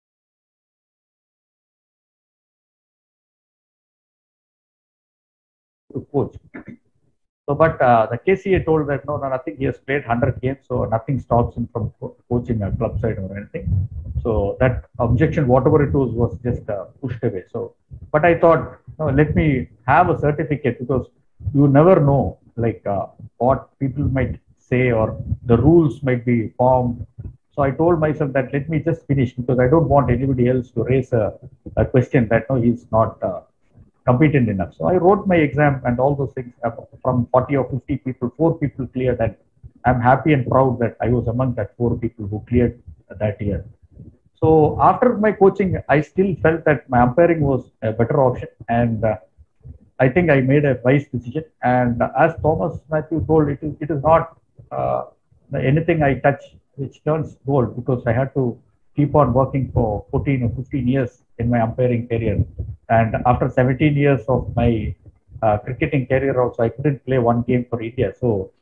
S6: to coach. So, but the KCA told that no, nothing. He has played 100 games, so nothing stops him from coaching a club side or anything. So that objection, whatever it was just pushed away. So, but I thought, no, let me have a certificate, because you never know, like what people might say or the rules might be formed. So I told myself that let me just finish, because I don't want anybody else to raise a question that no, he's not competent enough. So I wrote my exam and all those things. From 40 or 50 people, 4 people cleared, and I'm happy and proud that I was among that 4 people who cleared that year. So after my coaching, I still felt that my umpiring was a better option, and I think I made a wise decision. And as Thomas Matthew told, it is not anything I touch which turns gold, because I had to keep on working for 14 or 15 years in my umpiring career. And after 17 years of my cricketing career also, I couldn't play one game for India. So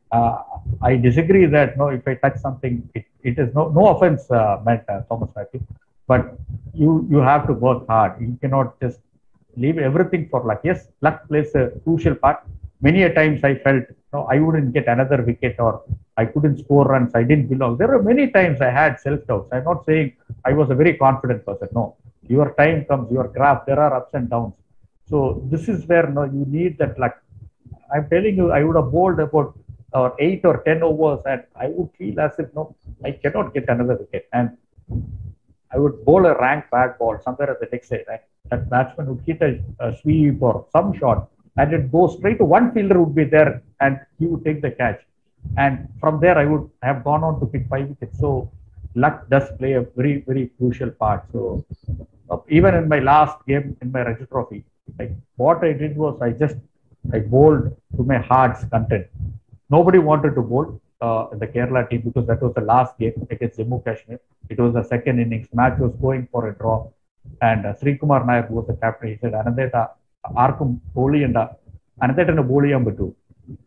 S6: I disagree that no, if I touch something, it is no offense meant, Thomas Matthew, but you have to work hard. You cannot just leave everything for luck. Yes, luck plays a crucial part. Many a times I felt no, I wouldn't get another wicket, or I couldn't score runs. I didn't belong. There are many times I had self-doubts. I'm not saying I was a very confident person. No, your time comes, your craft. There are ups and downs. So this is where no, you need that luck. I'm telling you, I would have bowled about 8 or 10 overs, and I would feel as if no, I cannot get another wicket, and I would bowl a rank bad ball somewhere at the next side. That batsman would hit a sweep or some shot, and it goes straight to one fielder would be there, and he would take the catch. And from there, I would have gone on to pick 5 wickets. So luck does play a very, very crucial part. So even in my last game in my Ranji Trophy, like what I did was I bowled to my heart's content. Nobody wanted to bowl the Kerala team, because that was the last game against Jammu Kashmir. It was the second innings. Match was going for a draw. And Sri Kumar Nayak was the captain. He said, Anandeta, Arkum Boli and Anandeta Boli Ambatu.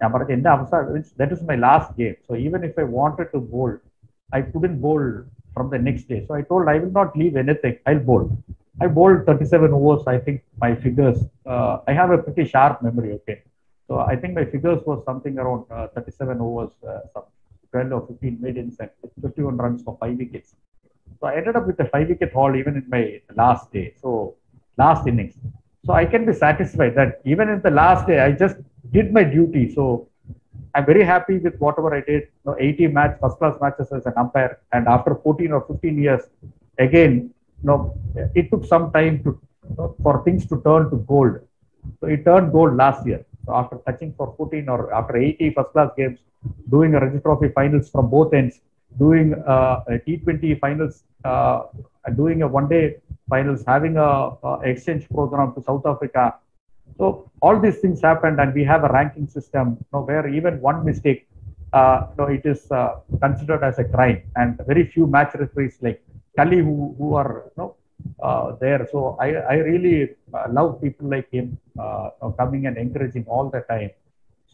S6: That is my last game. So even if I wanted to bowl, I couldn't bowl from the next day. So I told I will not leave anything. I'll bowl. I bowled 37 overs. I think my figures, I have a pretty sharp memory. Okay. So I think my figures was something around 37 overs, some 12 or 15 maidens and 51 runs for 5 wickets. So I ended up with a 5-wicket haul even in my last day. So last innings. So I can be satisfied that even in the last day, I just did my duty. So I'm very happy with whatever I did. 80 first class matches as an umpire. And after 14 or 15 years, again, it took some time for things to turn to gold. So it turned gold last year. So after touching for 14 or after 80 first class games, doing a Ranji Trophy finals from both ends, doing a T20 finals, doing a one-day finals, having a exchange program to South Africa. So all these things happened, and we have a ranking system where even one mistake, it is considered as a crime, and very few match referees like Kali who are there. So I really love people like him coming and encouraging all the time.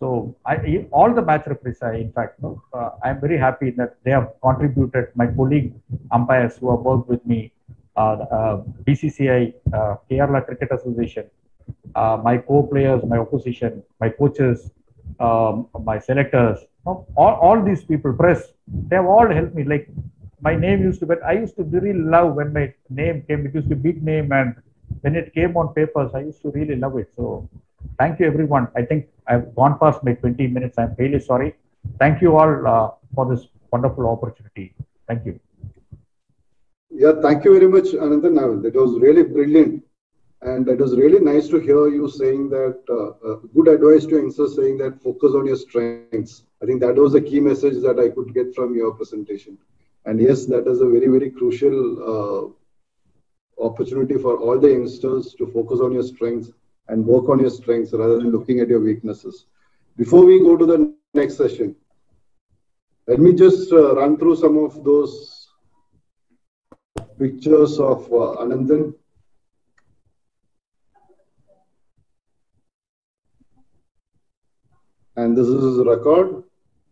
S6: So all the match referees, in fact, I'm very happy that they have contributed. My colleague umpires who have worked with me, BCCI, Kerala Cricket Association, my co-players, my opposition, my coaches, my selectors, all these people, press, they have all helped me. Like my name used to, but I used to really love when my name came. It used to be a big name, and when it came on papers, I used to really love it. So thank you, everyone. I think I've gone past my 20 minutes. I'm really sorry. Thank you all for this wonderful opportunity. Thank you.
S1: Yeah, thank you very much, Anandan. That was really brilliant. And it was really nice to hear you saying that, good advice to youngsters saying that focus on your strengths. I think that was the key message that I could get from your presentation. And yes, that is a very, very crucial opportunity for all the youngsters to focus on your strengths and work on your strengths rather than looking at your weaknesses. Before we go to the next session, let me just run through some of those pictures of Anandan. And this is his record.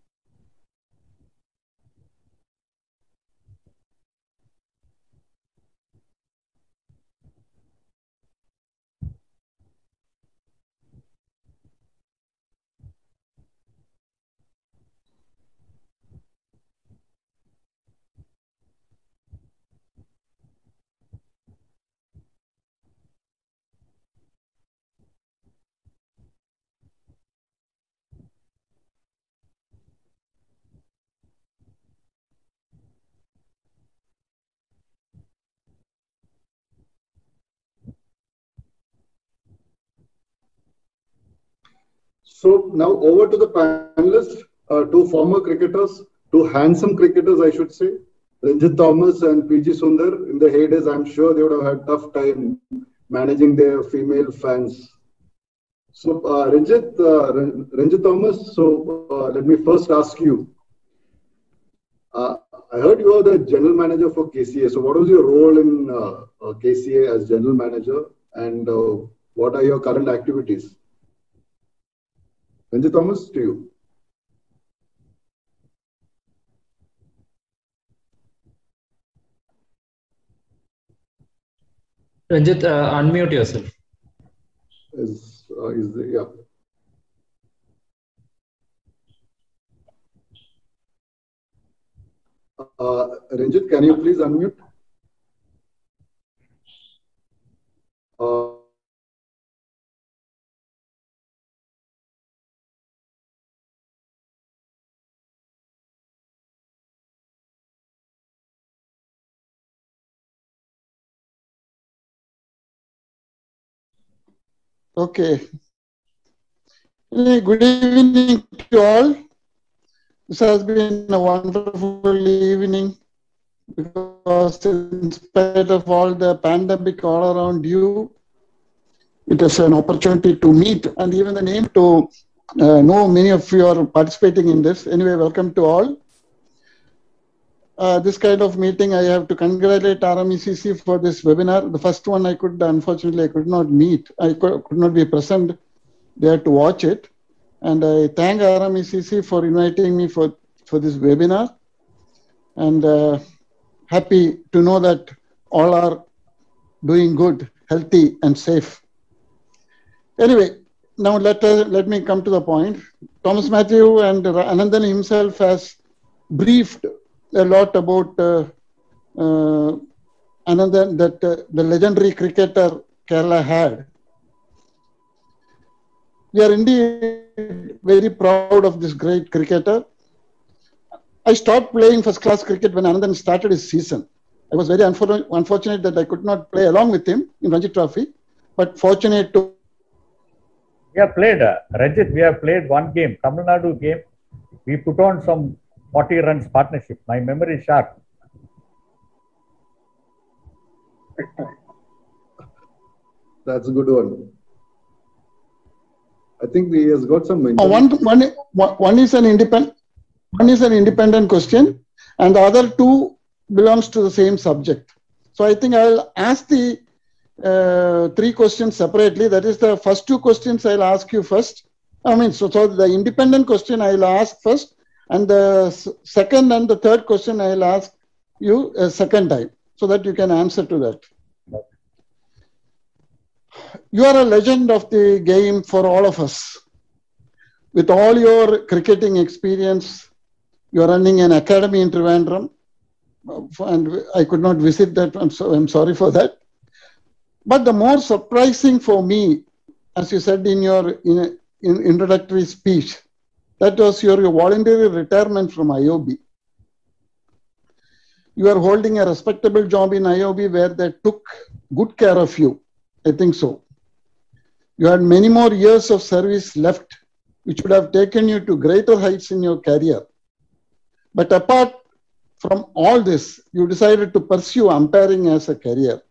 S1: So now over to the panelists, two former cricketers, two handsome cricketers, I should say, Ranjit Thomas and PG Sundar. In the heydays, I'm sure they would have had tough time managing their female fans. So Ranjit Thomas, so let me first ask you. I heard you are the general manager for KCA. So what was your role in KCA as general manager, and what are your current activities? Ranjit Thomas, to you.
S2: Ranjit, unmute yourself.
S1: Yeah. Ranjit, can you please unmute?
S7: Okay. Good evening to all. This has been a wonderful evening because in spite of all the pandemic all around you, it is an opportunity to meet and even the name to know many of you are participating in this. Anyway, welcome to all. This kind of meeting, I have to congratulate RMECC for this webinar. The first one unfortunately, I could not meet. I could not be present there to watch it. And I thank RMECC for inviting me for this webinar. And happy to know that all are doing good, healthy and safe. Anyway, now let me come to the point. Thomas Matthew and Anandan himself has briefed a lot about Anandan, that the legendary cricketer Kerala had. We are indeed very proud of this great cricketer. I stopped playing first-class cricket when Anandan started his season. I was very unfortunate that I could not play along with him in Ranji Trophy, but fortunate to.
S6: We have played, Ranjit, we have played one game, Tamil Nadu game. We put on some 40 runs partnership. My memory is sharp.
S1: That's a good one. I think he has got some.
S7: One is an independent question, and the other two belongs to the same subject. So I think I'll ask the three questions separately. That is, the first two questions I'll ask you first, I mean, so the independent question I'll ask first, and the second and the third question I'll ask you a second time, so that you can answer to that. You are a legend of the game for all of us. With all your cricketing experience, you are running an academy in Trivandrum, and I could not visit that. I'm sorry for that. But the more surprising for me, as you said in your introductory speech, that was your voluntary retirement from IOB. You are holding a respectable job in IOB where they took good care of you. I think so. You had many more years of service left, which would have taken you to greater heights in your career. But apart from all this, you decided to pursue umpiring as a career.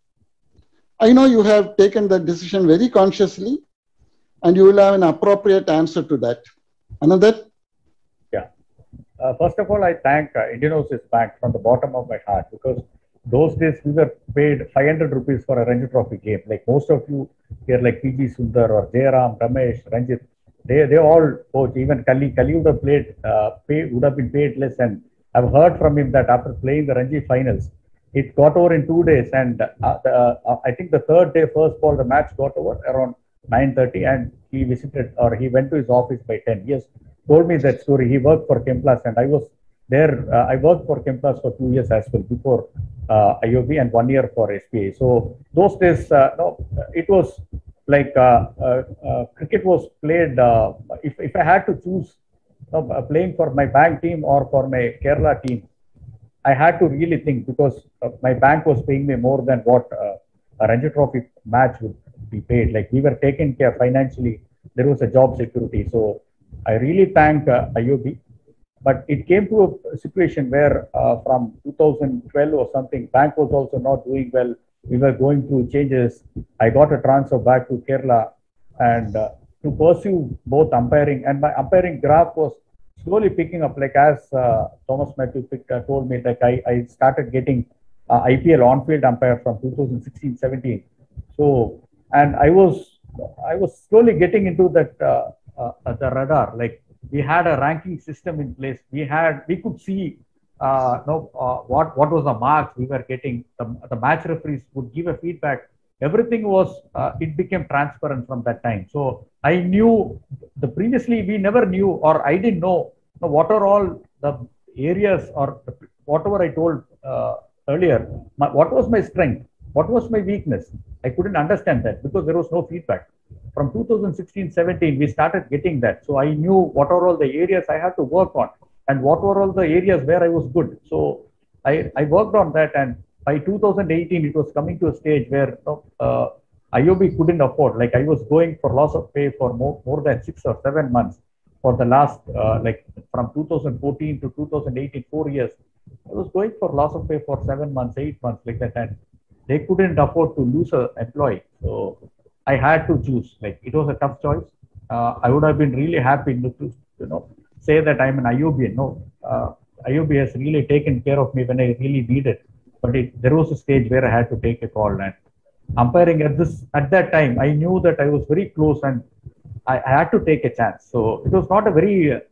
S7: I know you have taken that decision very consciously, and you will have an appropriate answer to that. Another?
S6: Yeah. First of all, I thank Indian Overseas Bank from the bottom of my heart, because those days we were paid 500 rupees for a Ranji Trophy game. Like most of you here, like PG Sundar or Jairam, Ramesh, Ranjit, they all coach. Even Kali would have would have been paid less. And I've heard from him that after playing the Ranji finals, it got over in 2 days. And I think the third day, first ball, the match got over around 9:30, and he visited, or he went to his office by 10. He has told me that story. He worked for Chemplast, and I was there. I worked for Chemplast for 2 years as well, before IOB, and 1 year for SBI. So those days, it was like cricket was played. If I had to choose playing for my bank team or for my Kerala team, I had to really think, because my bank was paying me more than what a Ranji Trophy match would be paid. Like we were taken care financially. There was a job security. So I really thank IOB. But it came to a situation where from 2012 or something, bank was also not doing well. We were going through changes. I got a transfer back to Kerala, and to pursue both umpiring, and my umpiring graph was slowly picking up. Like as Thomas Matthew told me, like I started getting IPL on-field umpire from 2016-17. So, and I was slowly getting into that the radar. Like we had a ranking system in place. We could see what was the marks we were getting. The match referees would give a feedback. Everything was it became transparent from that time. So I knew previously we never knew, or I didn't know what are all the areas, or whatever I told earlier. What was my strength? What was my weakness? I couldn't understand that because there was no feedback. From 2016-17, we started getting that. So I knew what are all the areas I had to work on, and what were all the areas where I was good. So I worked on that, and by 2018, it was coming to a stage where IOB couldn't afford. Like I was going for loss of pay for more than 6 or 7 months for the last, like from 2014 to 2018, 4 years. I was going for loss of pay for 7 months, 8 months, like that, and they couldn't afford to lose an employee. So I had to choose. Like it was a tough choice. I would have been really happy to say that I'm an IOB. No, IOB has really taken care of me when I really needed. But there was a stage where I had to take a call, and umpiring at that time, I knew that I was very close, and I had to take a chance. So it was not a very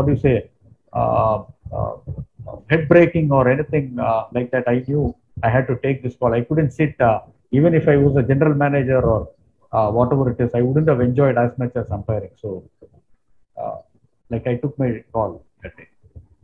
S6: head-breaking or anything like that. I knew I had to take this call. I couldn't sit, even if I was a general manager or whatever it is, I wouldn't have enjoyed as much as umpiring. So, like I took my call that day.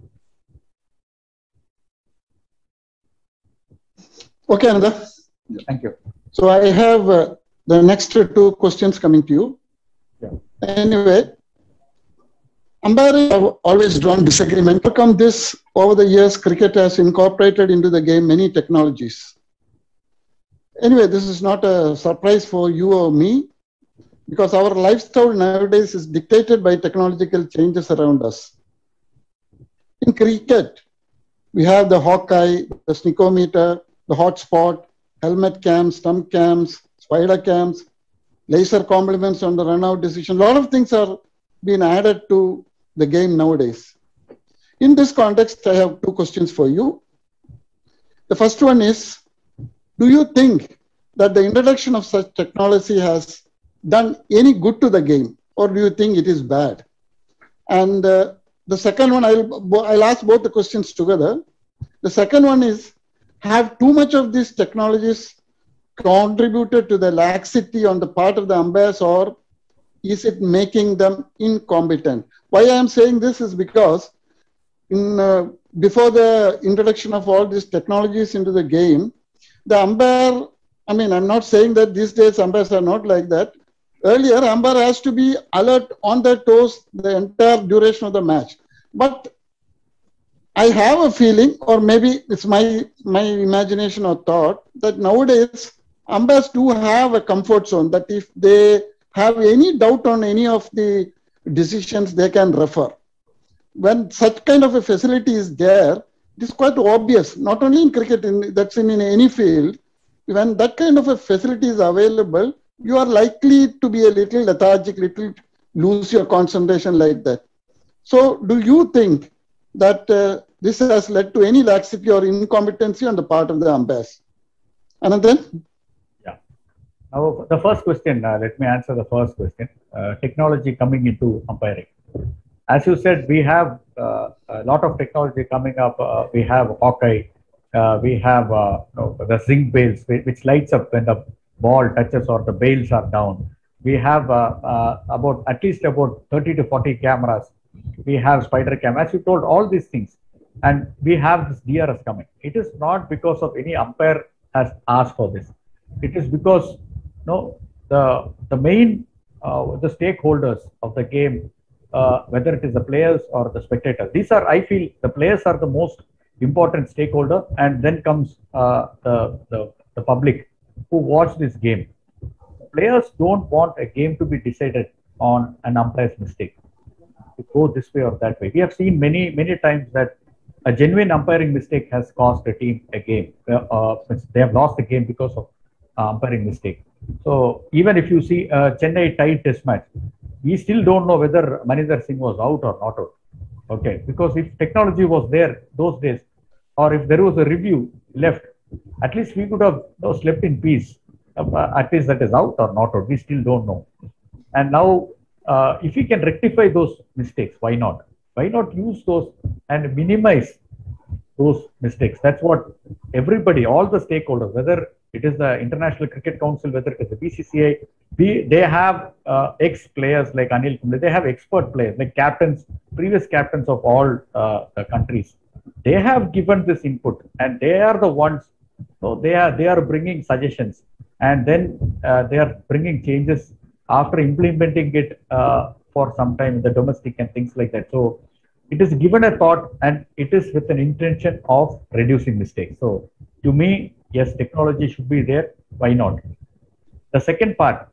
S7: Okay, Ananda.
S6: Thank you.
S7: So I have the next 2 questions coming to you.
S6: Yeah.
S7: Anyway, umpiring have always drawn disagreement. To overcome this, over the years, cricket has incorporated into the game many technologies. Anyway, this is not a surprise for you or me, because our lifestyle nowadays is dictated by technological changes around us. In cricket, we have the Hawkeye, the sneakometer, the hotspot, helmet cams, stump cams, spider cams, laser complements on the run-out decision. A lot of things are being added to the game nowadays. In this context, I have 2 questions for you. The first one is, do you think that the introduction of such technology has done any good to the game, or do you think it is bad? And the second one, I'll ask both the questions together. The second one is, have too much of these technologies contributed to the laxity on the part of the umpires, or is it making them incompetent? Why I am saying this is because before the introduction of all these technologies into the game, the umpire, I mean, I'm not saying that these days umpires are not like that. Earlier, umpire has to be alert on their toes the entire duration of the match. But I have a feeling, or maybe it's my imagination or thought, that nowadays umpires do have a comfort zone, that if they have any doubt on any of the decisions, they can refer. When such kind of a facility is there, it is quite obvious, not only in cricket, that's in any field. When that kind of a facility is available, you are likely to be a little lethargic, lose your concentration like that. So do you think that this has led to any laxity or incompetency on the part of the umpires? Anandan?
S6: Yeah. Now, the first question, let me answer the first question. Technology coming into umpiring. As you said, we have a lot of technology coming up. We have Hawkeye. We have the zinc bails, which lights up when the ball touches or the bails are down. We have at least about 30 to 40 cameras. We have spider cam. As you told, all these things. And we have this DRS coming. It is not because of any umpire has asked for this. It is because the main the stakeholders of the game, whether it is the players or the spectators. These are, I feel, the players are the most important stakeholder, and then comes the public who watch this game. Players don't want a game to be decided on an umpire's mistake, to go this way or that way. We have seen many times that a genuine umpiring mistake has cost a team a game. They have lost the game because of umpiring mistake. So even if you see Chennai tied test match, we still don't know whether Maninder Singh was out or not out. Okay, because if technology was there those days, or if there was a review left, at least we could have slept in peace. At least that is out or not out. We still don't know. And now, if we can rectify those mistakes, why not? Why not use those and minimize those mistakes? That's what everybody, all the stakeholders, whether it is the International Cricket Council, whether it is the BCCI, they have ex-players like Anil Kumble, they have expert players like captains, previous captains of all the countries. They have given this input, and they are the ones, they are bringing suggestions, and then they are bringing changes after implementing it for some time in the domestic and things like that. So it is given a thought, and it is with an intention of reducing mistakes. So to me, yes, technology should be there. Why not? The second part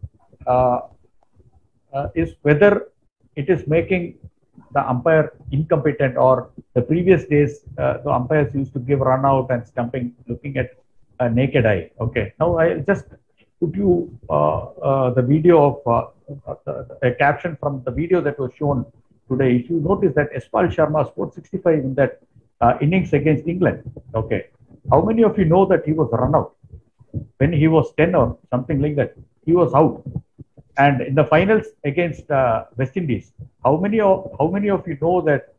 S6: is whether it is making the umpire incompetent, or the previous days the umpires used to give run out and stumping, looking at a naked eye. Okay, now I just put you the video of a caption from the video that was shown today. If you notice that Yashpal Sharma scored 65 in that innings against England. Okay, how many of you know that he was run out when he was 10 or something like that? He was out. And in the finals against West Indies, how many of you know that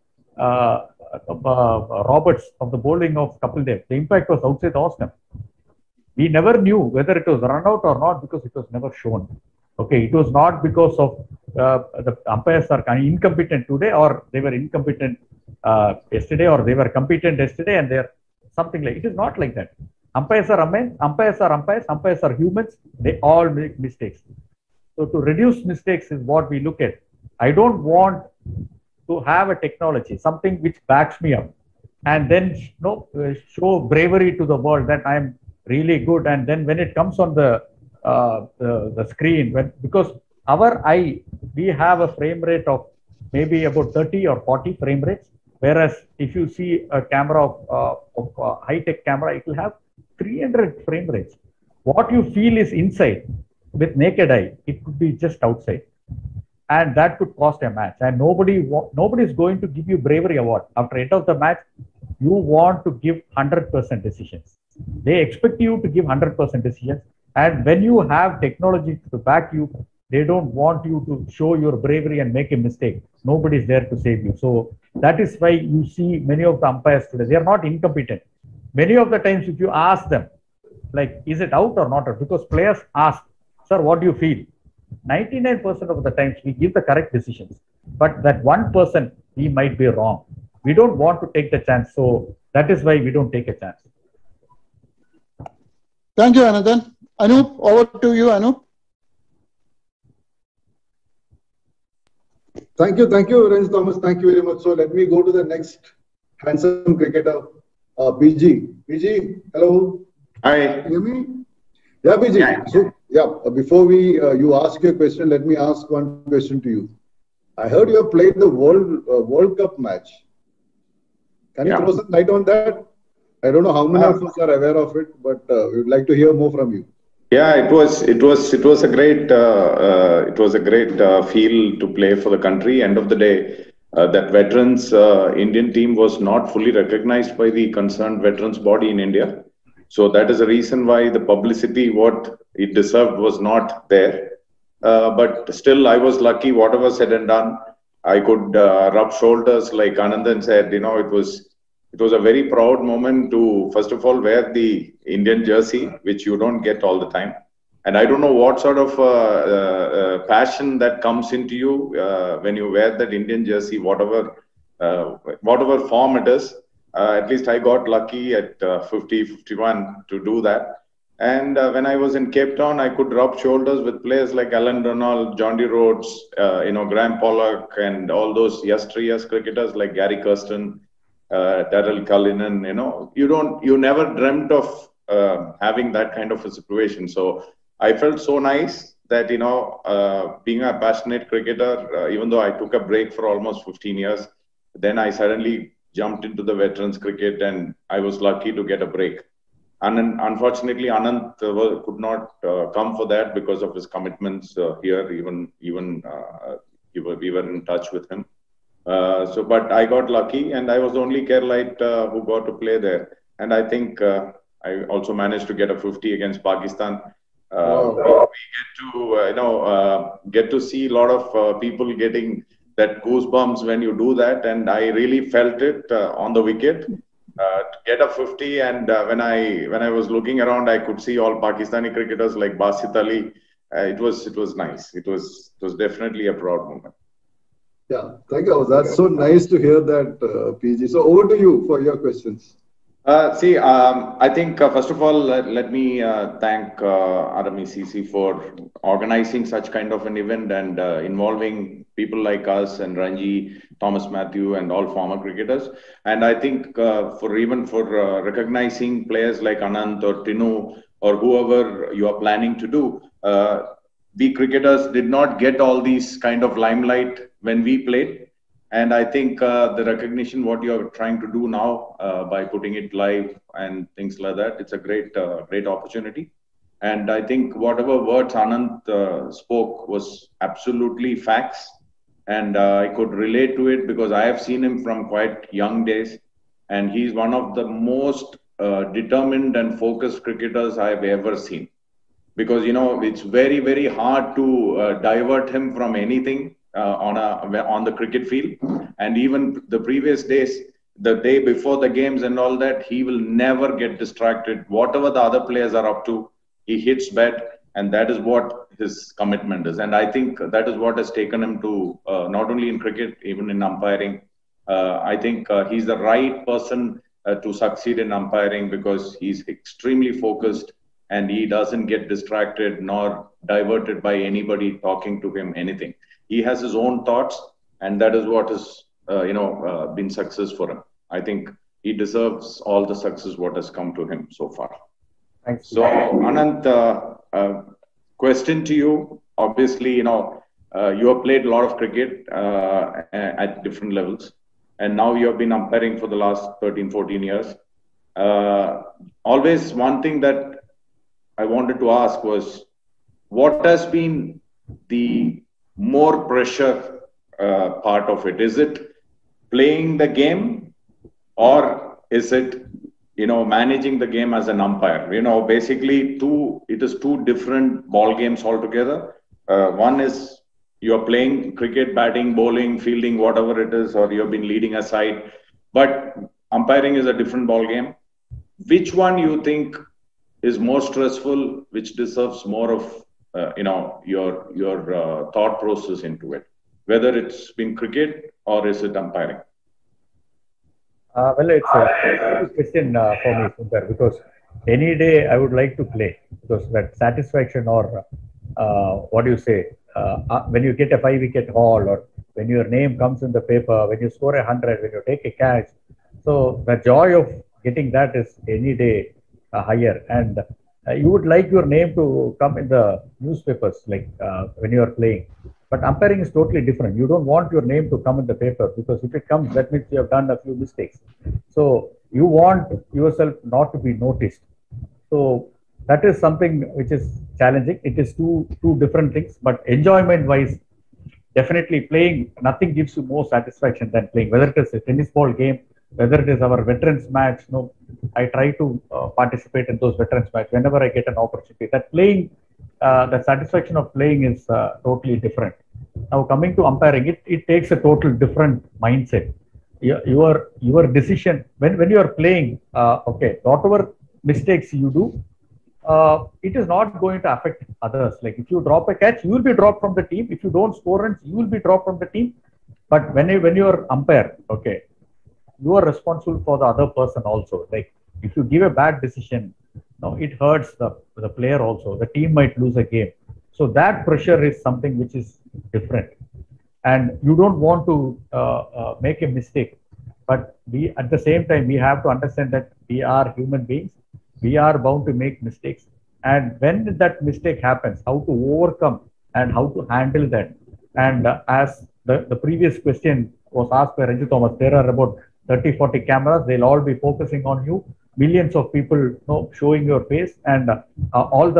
S6: Roberts of the bowling of Kapil Dev, the impact was outside the off stump. We never knew whether it was run out or not because it was never shown. Okay, it was not because of the umpires are incompetent today, or they were incompetent yesterday, or they were competent yesterday and they're something like. It is not like that. Umpires are umpires are umpires, umpires are humans. They all make mistakes. So to reduce mistakes is what we look at. I don't want to have a technology, something which backs me up, and then show bravery to the world that I'm really good. And then when it comes on the screen, because our eye, we have a frame rate of maybe about 30 or 40 frame rates, whereas if you see a camera of high-tech camera, it will have 300 frame rates. What you feel is inside. With naked eye, it could be just outside, and that could cost a match. And nobody is going to give you bravery award after end of the match. You want to give 100% decisions. They expect you to give 100% decisions, and when you have technology to back you, They don't want you to show your bravery and make a mistake. Nobody's there to save you. So that is why you see many of the umpires today, they are not incompetent. Many of the times, if you ask them, like, is it out or not out? Because players ask, sir, what do you feel? 99% of the times we give the correct decisions, but that 1%, he might be wrong. We don't want to take the chance. So that is why we don't take a chance.
S7: Thank you, Anandan. Anup, over to you, Anup.
S1: Thank you, Renz Thomas. Thank you very much. So let me go to the next handsome cricketer, PG. PG, hello.
S8: Hi.
S1: Can you hear me? Yeah, PG.
S8: Yeah.
S1: So, before you ask your question, let me ask one question to you. I heard you have played the World Cup match. Can you throw some light on that? I don't know how many of us are aware of it, but we would like to hear more from you.
S8: Yeah, it was a great feel to play for the country. End of the day, that veterans Indian team was not fully recognized by the concerned veterans body in India. So that is the reason why the publicity what it deserved was not there. But still, I was lucky. Whatever said and done, I could rub shoulders, like Anandan said. You know, it was a very proud moment to first of all wear the Indian jersey, which you don't get all the time. And I don't know what sort of passion that comes into you when you wear that Indian jersey, whatever form it is. At least I got lucky at 50, 51 to do that. And when I was in Cape Town, I could rub shoulders with players like Alan Donald, John D. Rhodes, Graham Pollock, and all those yesteryear's cricketers like Gary Kirsten, Daryl Cullinan. You never dreamt of having that kind of a situation. So I felt so nice that, being a passionate cricketer, even though I took a break for almost 15 years, then I suddenly jumped into the veterans cricket and I was lucky to get a break. And unfortunately, Anant could not come for that because of his commitments here. Even we were in touch with him. But I got lucky, and I was the only Keralite who got to play there. And I think I also managed to get a 50 against Pakistan. We get to see a lot of people getting that goosebumps when you do that, and I really felt it on the wicket. To get a 50, and when I was looking around, I could see all Pakistani cricketers like Basit Ali. It was nice. It was definitely a proud moment.
S1: Yeah, thank you. That's so nice to hear that, PG. So over to you for your questions.
S8: I think first of all, let me thank RMECC for organizing such kind of an event and involving people like us and Ranji, Thomas Matthew, and all former cricketers. And I think for recognizing players like Anant or Tinu or whoever you are planning to do, we cricketers did not get all these kind of limelight when we played. And I think the recognition, what you're trying to do now by putting it live and things like that, it's a great opportunity. And I think whatever words Anant spoke was absolutely facts. And I could relate to it because I have seen him from quite young days. And he's one of the most determined and focused cricketers I've ever seen. Because, it's very, very hard to divert him from anything. On the cricket field, and even the previous days, the day before the games and all that, he will never get distracted. Whatever the other players are up to, he hits bat, and that is what his commitment is. And I think that is what has taken him to not only in cricket, even in umpiring. I think he's the right person to succeed in umpiring because he's extremely focused and he doesn't get distracted nor diverted by anybody talking to him anything. He has his own thoughts, and that is what has, been success for him. I think he deserves all the success what has come to him so far.
S6: Thanks.
S8: So, Anant, question to you. Obviously, you have played a lot of cricket at different levels, and now you have been umpiring for the last 13, 14 years. Always one thing that I wanted to ask was, what has been the more pressure part of it? Is it playing the game, or is it managing the game as an umpire? Basically it is two different ball games altogether. One is you're playing cricket, batting, bowling, fielding, whatever it is, or you've been leading a side, but umpiring is a different ball game. Which one you think is more stressful, which deserves more of your thought process into it, whether it's been cricket or is it umpiring?
S6: Well, it's a good question for me, Sundar, because any day I would like to play, because that satisfaction, or what do you say, when you get a 5-wicket haul, or when your name comes in the paper, when you score 100, when you take a catch. So the joy of getting that is any day higher. And you would like your name to come in the newspapers, like when you are playing. But umpiring is totally different. You don't want your name to come in the paper, because if it comes, that means you have done a few mistakes. So you want yourself not to be noticed. So that is something which is challenging. It is two different things, but enjoyment wise, definitely playing, nothing gives you more satisfaction than playing, whether it is a tennis ball game, whether it is our veterans match. I try to participate in those veterans match whenever I get an opportunity. That playing, the satisfaction of playing is totally different. Now coming to umpiring, it takes a total different mindset. Your decision when you are playing, okay, whatever mistakes you do, it is not going to affect others. Like if you drop a catch, you will be dropped from the team. If you don't score runs, you will be dropped from the team. But when you are umpire, okay, you are responsible for the other person also. Like if you give a bad decision, it hurts the player also. The team might lose a game. So that pressure is something which is different. And you don't want to make a mistake. But at the same time, we have to understand that we are human beings. We are bound to make mistakes. And when that mistake happens, how to overcome and how to handle that. And as the previous question was asked by Ranju Thomas, there are about 30-40 cameras. They'll all be focusing on you. Millions of people showing your face. And all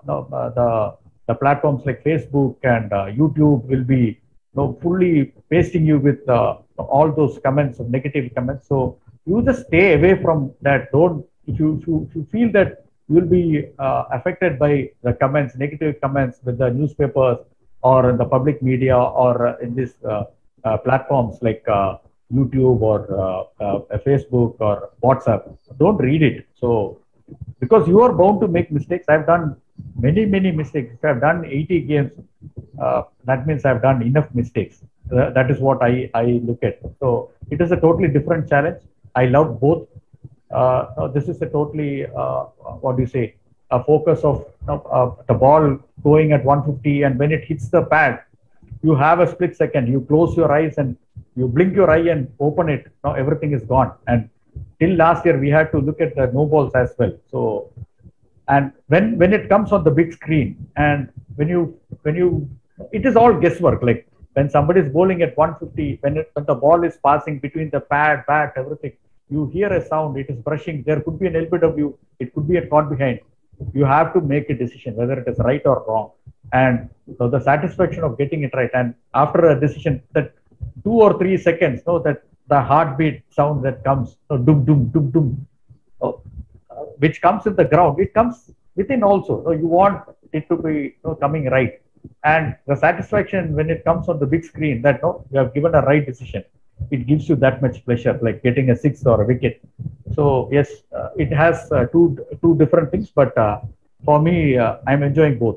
S6: the platforms like Facebook and YouTube will be fully pasting you with all those comments, negative comments. So you just stay away from that. If you feel that you will be affected by the comments, negative comments with the newspapers or in the public media or in these platforms like YouTube or Facebook or WhatsApp, don't read it. So because you are bound to make mistakes. I've done many mistakes. If I've done 80 games, that means I've done enough mistakes. That is what I look at. So it is a totally different challenge. I love both. This is a totally, a focus of the ball going at 150, and when it hits the pad, you have a split second. You close your eyes and you blink your eye and open it. Now everything is gone. And till last year, we had to look at the no balls as well. So, and when it comes on the big screen, and when you, it is all guesswork. Like when somebody is bowling at 150, when the ball is passing between the pad, bat, everything, you hear a sound. It is brushing. There could be an LBW. It could be a caught behind. You have to make a decision whether it is right or wrong. And so the satisfaction of getting it right. And after a decision, that 2 or 3 seconds, that the heartbeat sound that comes, dum dum dum dum, which comes in the ground, it comes within also. So you want it to be coming right. And the satisfaction when it comes on the big screen that you have given a right decision, it gives you that much pleasure, like getting a 6 or a wicket. So yes, it has two different things, but for me, I'm enjoying both.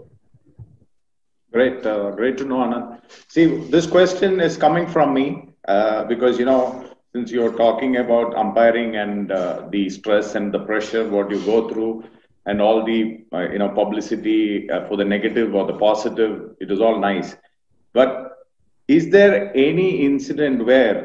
S8: Great, great to know, Anand. See, this question is coming from me because, since you're talking about umpiring and the stress and the pressure, what you go through, and all the, publicity for the negative or the positive, it is all nice. But is there any incident where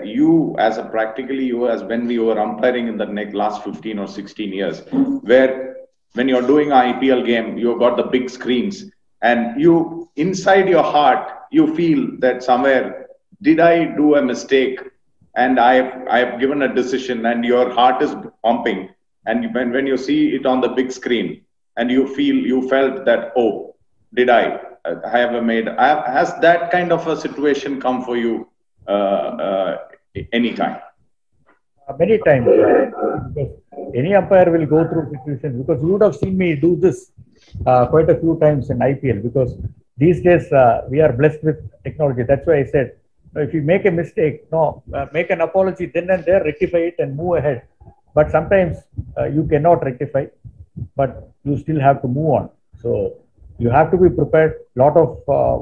S8: when we were umpiring in the last 15 or 16 years, where when you're doing an IPL game, you've got the big screens, and you, inside your heart, you feel that somewhere, did I do a mistake? And I have given a decision, and your heart is pumping. And when you see it on the big screen, and you felt that, oh, did I have made? Has that kind of a situation come for you anytime?
S6: Many times. Because any umpire will go through situations, because you would have seen me do this quite a few times in IPL, because these days we are blessed with technology. That's why I said, if you make a mistake, make an apology then and there, rectify it and move ahead. But sometimes you cannot rectify, but you still have to move on. So you have to be prepared. A lot of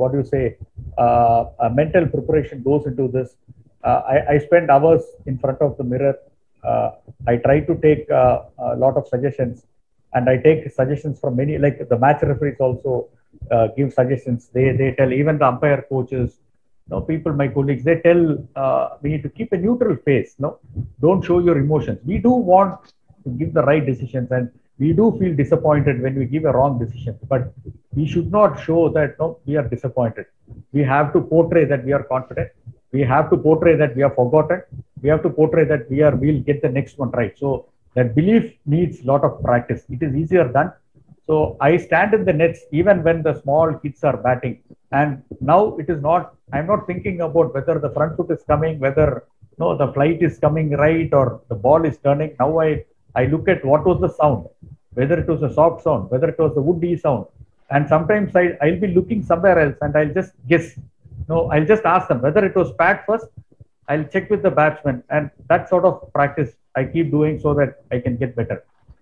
S6: mental preparation goes into this. I spend hours in front of the mirror. I try to take a lot of suggestions, and I take suggestions from many, like the match referees also give suggestions. They tell, even the umpire coaches, people, my colleagues, they tell we need to keep a neutral face. Don't show your emotions. We do want to give the right decisions, and we do feel disappointed when we give a wrong decision, but we should not show that we are disappointed. We have to portray that we are confident. We have to portray that we are forgotten. We have to portray that we'll get the next one right. So that belief needs a lot of practice. It is easier done. So I stand in the nets even when the small kids are batting. And now it is not, I'm not thinking about whether the front foot is coming, whether the flight is coming right or the ball is turning. Now I look at what was the sound, whether it was a soft sound, whether it was a woody sound. And sometimes I'll be looking somewhere else and I'll just guess. I'll just ask them whether it was pat first. I'll check with the batsman, and that sort of practice I keep doing so that I can get better.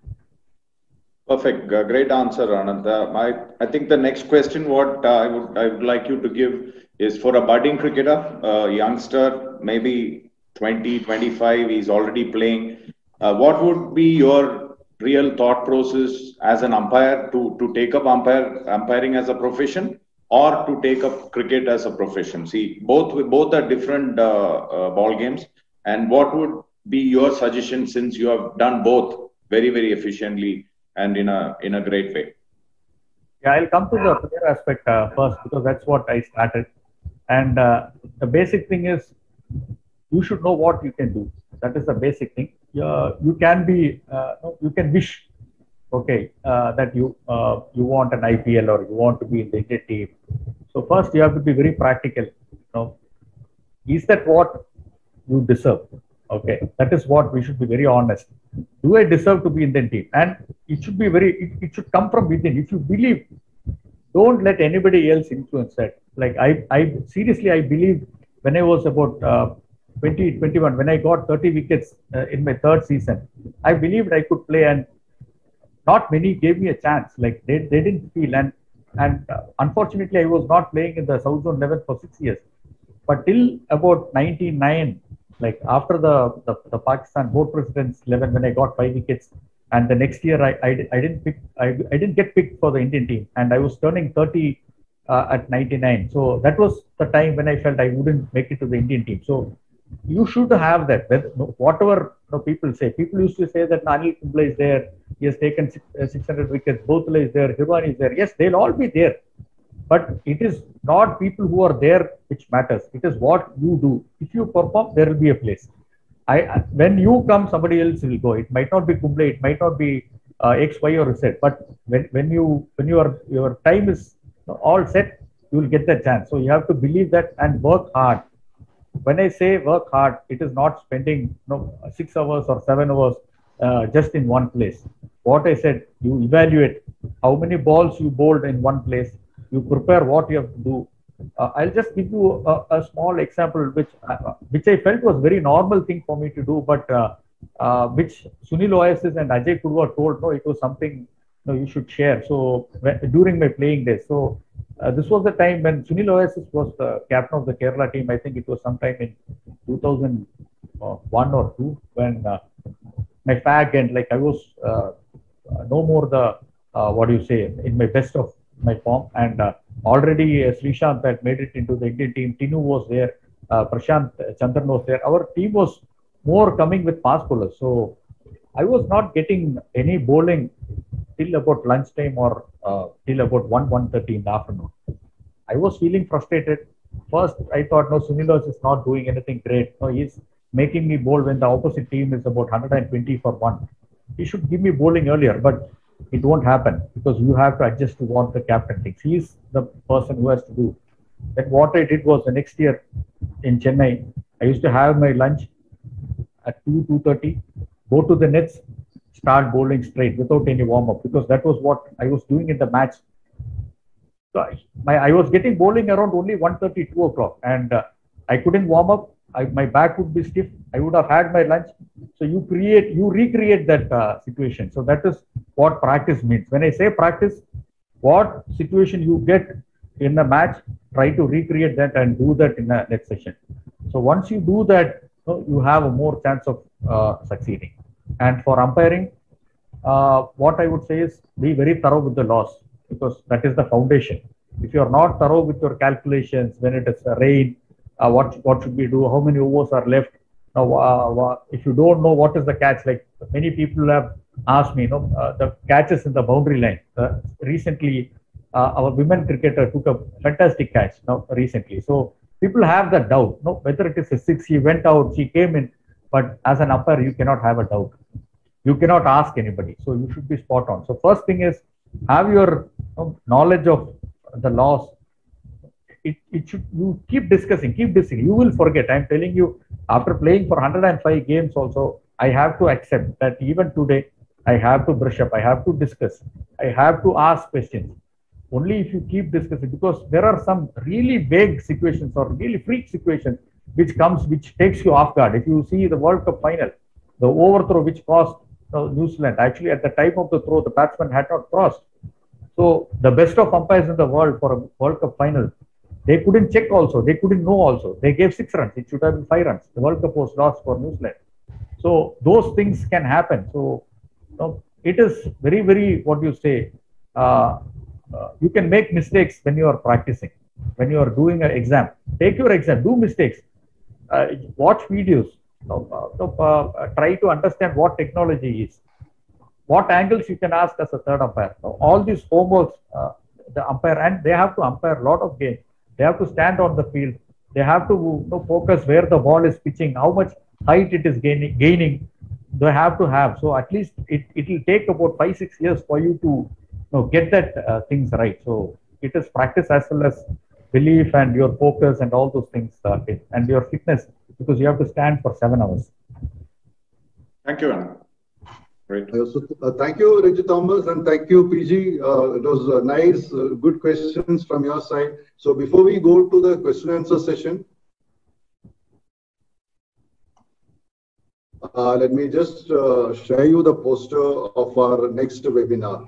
S8: Perfect. Great answer, Anand. I think the next question, what I would like you to give is for a budding cricketer, a youngster, maybe 20, 25, he's already playing. What would be your real thought process as an umpire to take up umpiring as a profession, or to take up cricket as a profession? See, both are different ball games. And what would be your suggestion, since you have done both very, very efficiently and in a great way?
S6: Yeah, I'll come to the player aspect first, because that's what I started. And the basic thing is, you should know what you can do. That is the basic thing. You can be, you can wish, that you want an IPL or you want to be in the Indian team. So first you have to be very practical. Is that what you deserve? That is what we should be very honest. Do I deserve to be in the team? And it should be it should come from within. If you believe, don't let anybody else influence that. Like I seriously, I believe when I was about 2021, when I got 30 wickets in my third season, I believed I could play, and not many gave me a chance. Like they didn't feel, and unfortunately I was not playing in the South Zone 11 for 6 years. But till about 99, like after the Pakistan board president's 11, when I got 5 wickets, and the next year I didn't get picked for the Indian team, and I was turning 30 at 99. So that was the time when I felt I wouldn't make it to the Indian team. So you should have that. Whatever people say. People used to say that Anil Kumble is there. He has taken 600 wickets. Bhotla is there. Hirwani is there. Yes, they'll all be there. But it is not people who are there which matters. It is what you do. If you perform, there will be a place. When you come, somebody else will go. It might not be Kumble. It might not be X, Y, or Z. But when your time is all set, you will get that chance. So you have to believe that and work hard. When I say work hard, it is not spending 6 hours or 7 hours just in one place. What I said, you evaluate how many balls you bowled in one place. You prepare what you have to do. I'll just give you a small example, which I felt was very normal thing for me to do, but which Sunil Oasis and Ajay Kurwa told, no, it was something you should share. So during my playing days, so this was the time when Sunil Oasis was the captain of the Kerala team. I think it was sometime in 2001 or 2, when my fag and like I was no more the in my best of my form, and already Srishant had made it into the Indian team. Tinu was there, Prashant Chandran was there. Our team was more coming with fast bowlers, so I was not getting any bowling till about lunchtime or till about 1:30 in the afternoon. I was feeling frustrated. First, I thought, no, Sunil is not doing anything great. No, he's making me bowl when the opposite team is about 120 for 1. He should give me bowling earlier, but it won't happen because you have to adjust to what the captain thinks. He's the person who has to do. Then what I did was, the next year in Chennai, I used to have my lunch at 2:30, go to the nets, start bowling straight without any warm-up, because that was what I was doing in the match. So I was getting bowling around only 1:30, 2 o'clock, and I couldn't warm up. My back would be stiff. I would have had my lunch. So you recreate that situation. So that is what practice means. When I say practice, what situation you get in a match, try to recreate that and do that in the next session. So once you do that, you have a more chance of succeeding. And for umpiring, what I would say is be very thorough with the laws, because that is the foundation. If you are not thorough with your calculations, when it is rain, what should we do? How many overs are left? Now, if you don't know what is the catch, like many people have asked me, the catches in the boundary line. Recently, our women cricketer took a fantastic catch recently. So people have that doubt, whether it is a six, he went out, she came in, but as an umpire, you cannot have a doubt. You cannot ask anybody. So you should be spot on. So first thing is have your knowledge of the laws. You keep discussing. You will forget. I'm telling you, after playing for 105 games also, I have to accept that even today, I have to brush up. I have to discuss. I have to ask questions. Only if you keep discussing, because there are some really vague situations or really freak situations which takes you off guard. If you see the World Cup final, the overthrow which cost New Zealand, actually at the time of the throw, the batsman had not crossed. So the best of umpires in the world for a World Cup final, they couldn't check also. They couldn't know also. They gave 6 runs. It should have been 5 runs. The World Cup was lost for New Zealand. So those things can happen. So it is very, very, what you say, you can make mistakes when you are practicing. When you are doing an exam, take your exam, do mistakes, watch videos, try to understand what technology is, what angles you can ask as a third umpire. All these homeworks, the umpire, and they have to umpire a lot of games. They have to stand on the field. They have to focus where the ball is pitching, how much height it is gaining. They have to have. So at least it will take about 5-6 years for you to get that things right. So it is practice as well as belief and your focus and all those things, and your fitness, because you have to stand for 7 hours.
S8: Thank you, Anand. Great.
S1: Thank you, Reggie Thomas, and thank you, PG. It was nice, good questions from your side. So before we go to the question and answer session, let me just share you the poster of our next webinar.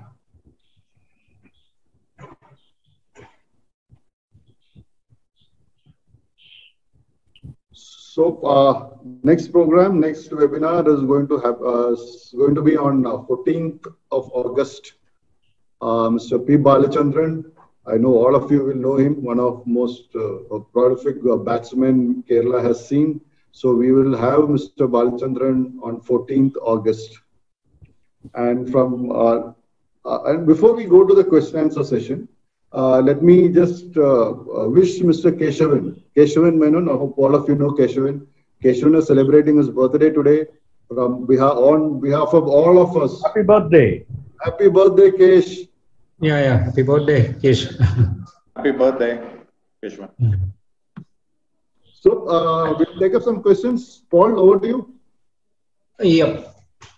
S1: So next webinar is going to be on 14th of August. Mr. P. Balachandran, I know all of you will know him, one of most prolific batsmen Kerala has seen. So we will have Mr. Balachandran on 14th August. And and before we go to the question and answer session, let me just wish Mr. Keshavan Menon. I hope all of you know Keshavan. Keshavan is celebrating his birthday today on behalf of all of us.
S6: Happy birthday.
S1: Happy birthday, Kesh.
S2: Yeah. Happy birthday, Kesh.
S8: Happy birthday, Keshwan.
S1: So we'll take up some questions. Paul, over to you.
S2: Yep.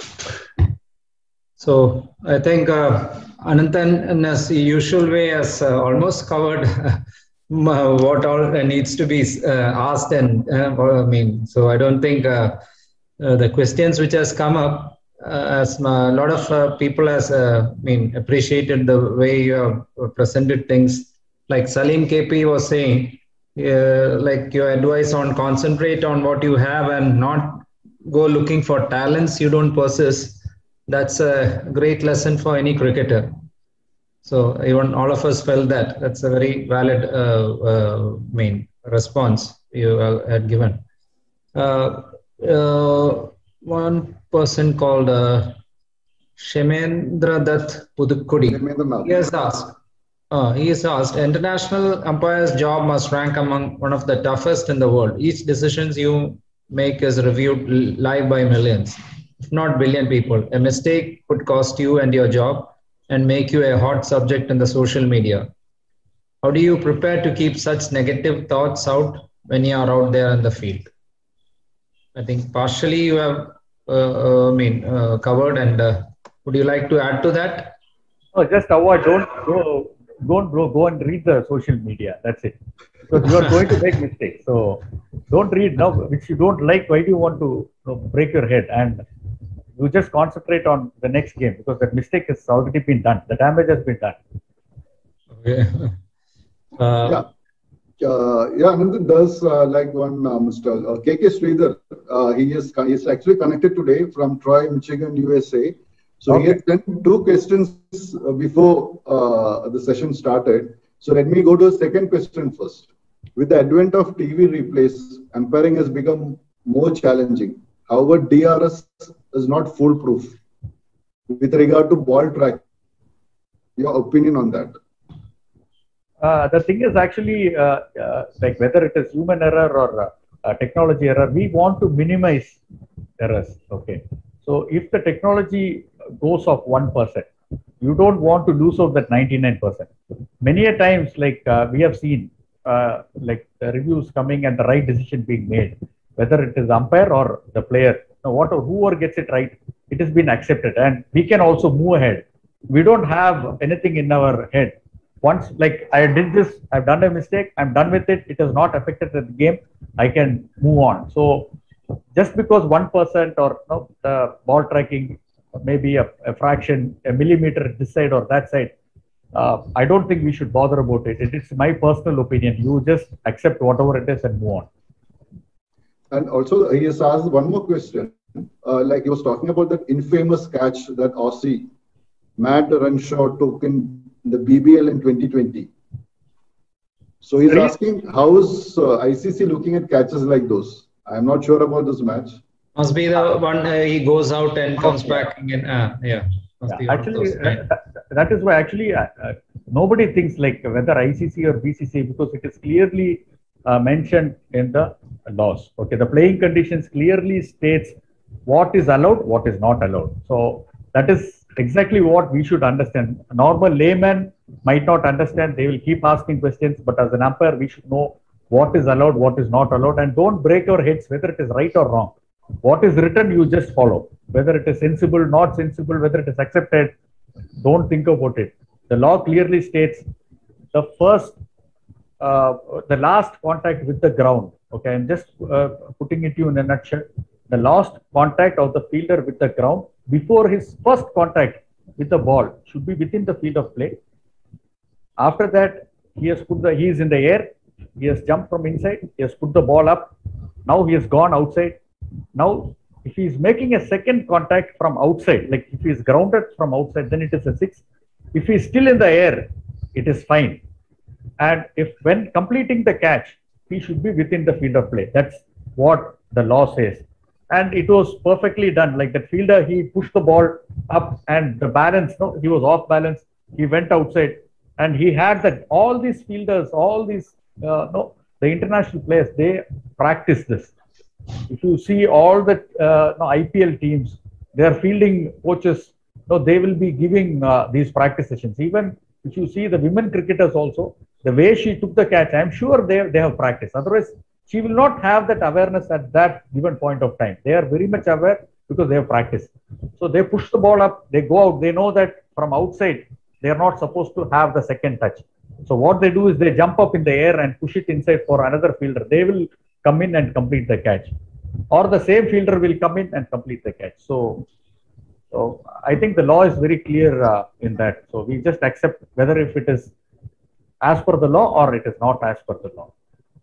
S2: So I think Ananthan, in his usual way, has almost covered what all needs to be asked, and so I don't think the questions which has come up, as a lot of people has appreciated the way you have presented things. Like Salim KP was saying, like your advice on concentrate on what you have and not go looking for talents you don't possess. That's a great lesson for any cricketer. So even all of us felt that. That's a very valid response you had given. One person called Shemendra Dutt Pudukkudi. He has asked, international umpire's job must rank among one of the toughest in the world. Each decision you make is reviewed live by millions, if not billion people. A mistake could cost you and your job and make you a hot subject in the social media. How do you prepare to keep such negative thoughts out when you are out there in the field? I think partially you have covered, and would you like to add to that?
S6: No, just avoid. go and read the social media. That's it. Because you are going to make mistakes. So don't read now, which you don't like. Why do you want to break your head? And you just concentrate on the next game because that mistake has already been done. The damage has been done.
S2: Okay.
S1: Anand does like one Mr. KK Sridhar. He is actually connected today from Troy, Michigan, USA. So he had sent 2 questions before the session started. So let me go to the second question first. With the advent of TV replays, umpiring has become more challenging. However, DRS is not foolproof with regard to ball track. Your opinion on that?
S6: The thing is actually like whether it is human error or technology error, we want to minimize errors. Okay. So if the technology goes off 1%, you don't want to lose out that 99%. Many a times, like we have seen, like the reviews coming and the right decision being made, whether it is umpire or the player, whoever gets it right, it has been accepted, and we can also move ahead. We don't have anything in our head. Once, like I did this, I've done a mistake, I'm done with it. It has not affected the game. I can move on. So just because 1% or the ball tracking, maybe a fraction, a millimeter this side or that side, I don't think we should bother about it. It is my personal opinion. You just accept whatever it is and move on.
S1: And also, he has asked one more question. Like he was talking about that infamous catch that Aussie Matt Renshaw took in the BBL in 2020. So he's asking, how is ICC looking at catches like those? I'm not sure about this match.
S2: Must be the one he goes out and comes back again.
S6: Actually, that is why actually nobody thinks like whether ICC or BCCI, because it is clearly mentioned in the laws. Okay, the playing conditions clearly states what is allowed, what is not allowed. So that is exactly what we should understand. A normal layman might not understand. They will keep asking questions, but as an umpire, we should know what is allowed, what is not allowed, and don't break your heads whether it is right or wrong. What is written, you just follow. Whether it is sensible, not sensible, whether it is accepted, don't think about it. The law clearly states the last contact with the ground. Okay, I'm just putting it to you in a nutshell. The last contact of the fielder with the ground before his first contact with the ball should be within the field of play. After that, he is in the air. He has jumped from inside. He has put the ball up. Now he has gone outside. Now, if he is making a second contact from outside, like if he is grounded from outside, then it is a 6. If he is still in the air, it is fine. And if when completing the catch, he should be within the field of play. That's what the law says. And it was perfectly done. Like that fielder, he pushed the ball up and the balance, he was off balance. He went outside and he had that. All these fielders, all these, the international players, they practice this. If you see all the IPL teams, their fielding coaches, they will be giving these practice sessions. Even if you see the women cricketers also, the way she took the catch, I'm sure they have practiced. Otherwise, she will not have that awareness at that given point of time. They are very much aware because they have practiced. So they push the ball up, they go out. They know that from outside, they are not supposed to have the second touch. So what they do is they jump up in the air and push it inside for another fielder. They will come in and complete the catch. Or the same fielder will come in and complete the catch. So I think the law is very clear in that. So we just accept whether if it is as per the law or it is not as per the law.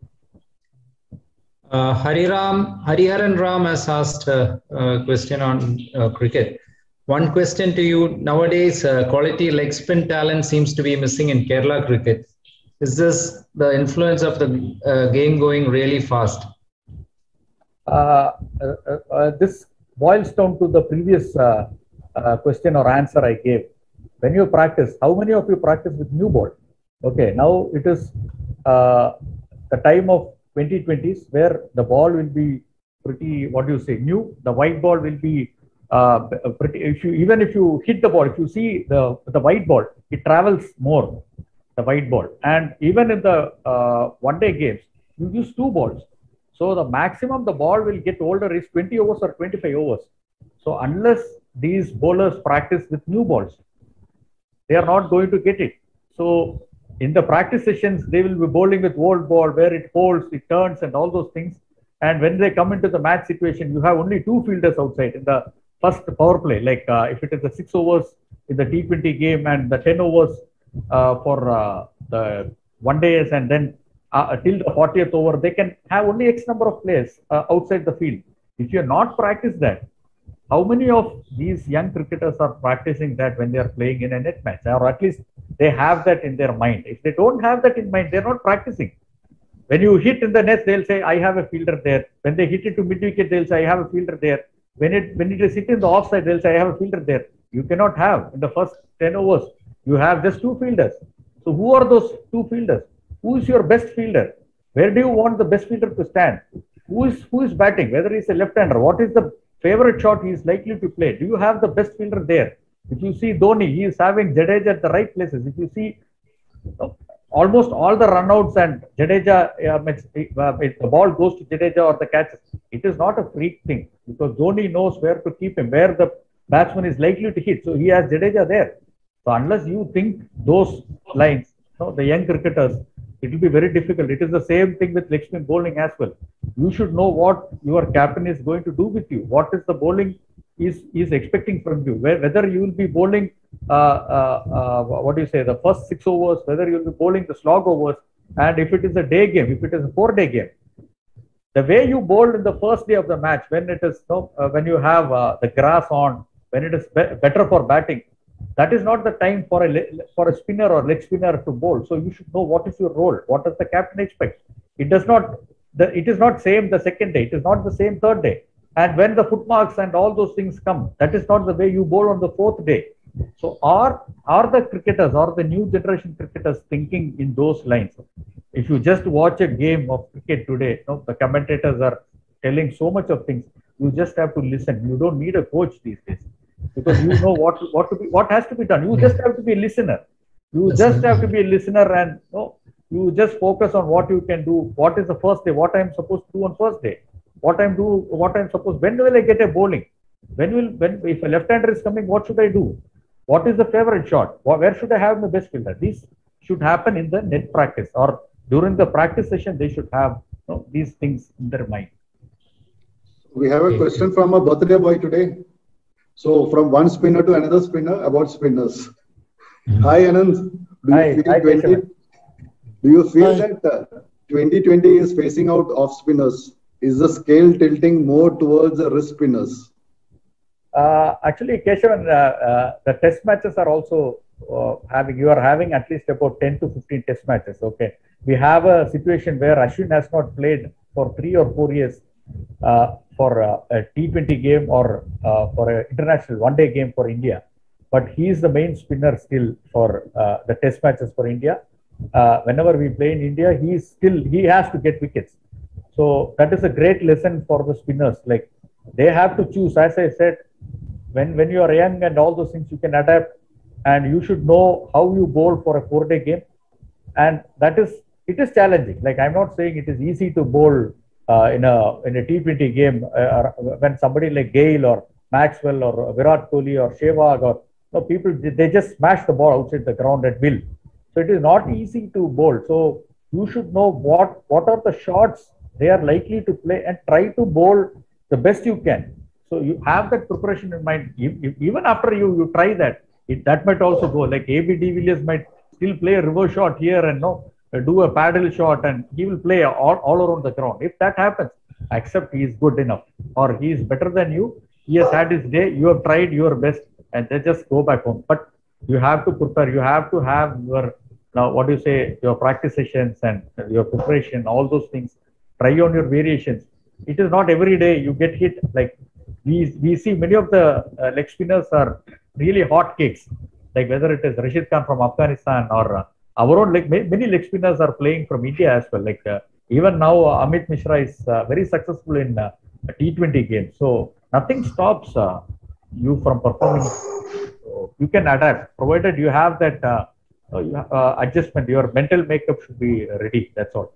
S2: Hariharan Ram has asked a question on cricket. One question to you. Nowadays, quality leg spin talent seems to be missing in Kerala cricket. Is this the influence of the game going really fast?
S6: This boils down to the previous question or answer I gave. When you practice, how many of you practice with new ball? Okay, now it is the time of 2020s where the ball will be pretty, new. The white ball will be pretty. Even if you hit the ball, if you see the white ball, it travels more, the white ball. And even in the one-day games, you use 2 balls. So the maximum the ball will get older is 20 overs or 25 overs. So unless these bowlers practice with new balls, they are not going to get it. So in the practice sessions, they will be bowling with old ball where it holds, it turns, and all those things. And when they come into the match situation, you have only 2 fielders outside in the first power play. Like if it is the 6 overs in the T20 game and the 10 overs for the one days, and then till the 40th over, they can have only X number of players outside the field. If you are not practiced that, how many of these young cricketers are practicing that when they are playing in a net match, or at least they have that in their mind? If they don't have that in mind, they're not practicing. When you hit in the net, they'll say, I have a fielder there. When they hit it to mid wicket, they'll say, I have a fielder there. When it is hit in the offside, they'll say, I have a fielder there. You cannot have in the first 10 overs. You have just 2 fielders. So who are those 2 fielders? Who is your best fielder? Where do you want the best fielder to stand? Who is batting? Whether he's a left-hander, what is the favorite shot he is likely to play? Do you have the best fielder there? If you see Dhoni, he is having Jadeja at the right places. If you see almost all the runouts and Jadeja, if the ball goes to Jadeja or the catches, it is not a freak thing, because Dhoni knows where to keep him, where the batsman is likely to hit. So he has Jadeja there. So unless you think those lines, the young cricketers, it will be very difficult. It is the same thing with leg spin bowling as well. You should know what your captain is going to do with you. What is the bowling is expecting from you? Whether you will be bowling, the first 6 overs, whether you will be bowling the slog overs, and if it is a day game, if it is a 4-day game, the way you bowled in the first day of the match, when it is when you have the grass on, when it is better for batting, that is not the time for a spinner or leg spinner to bowl. So you should know what is your role. What does the captain expect? It is not same the second day. It is not the same third day. And when the footmarks and all those things come, that is not the way you bowl on the 4th day. So are the cricketers or the new generation cricketers thinking in those lines? If you just watch a game of cricket today, the commentators are telling so much of things. You just have to listen. You don't need a coach these days, because you know what has to be done. You just have to be a listener. You just have to be a listener, and you just focus on what you can do. What is the first day? What I'm supposed to do on first day? When will I get a bowling? If a left-hander is coming, what should I do? What is the favorite shot? Where should I have my best fielder? This should happen in the net practice, or during the practice session. They should have these things in their mind.
S1: We have a question from a birthday boy today. So from one spinner to another spinner about spinners. Hi Anand. Do you feel that 2020 is phasing out off spinners? Is the scale tilting more towards the wrist spinners?
S6: Actually, Keshavan, the test matches are also you are having at least about 10 to 15 test matches. Okay. We have a situation where Ashwin has not played for 3 or 4 years for a T20 game or for an international one-day game for India. But he is the main spinner still for the test matches for India. Whenever we play in India, he has to get wickets. So that is a great lesson for the spinners. Like, they have to choose. As I said, when you are young and all those things, you can adapt, and you should know how you bowl for a 4-day game. And it is challenging. Like, I'm not saying it is easy to bowl in a T20 game when somebody like Gale or Maxwell or Virat Kohli or Sehwag or people, they just smash the ball outside the ground at will. So it is not easy to bowl. So you should know what are the shots they are likely to play and try to bowl the best you can. So you have that preparation in mind. Even after you try that, that might also go. Like A.B. de Villiers might still play a reverse shot here and do a paddle shot, and he will play all around the ground. If that happens, accept he is good enough, or he is better than you. He has had his day. You have tried your best, and then just go back home. But you have to prepare. You have to have your practice sessions and your preparation, all those things. Try on your variations. It is not every day you get hit. Like we see many of the leg spinners are really hot cakes. Like whether it is Rashid Khan from Afghanistan or our own, like many leg spinners are playing from India as well. Like even now, Amit Mishra is very successful in a T20 game. So nothing stops you from performing. You can adapt, provided you have that adjustment. Your mental makeup should be ready. That's all.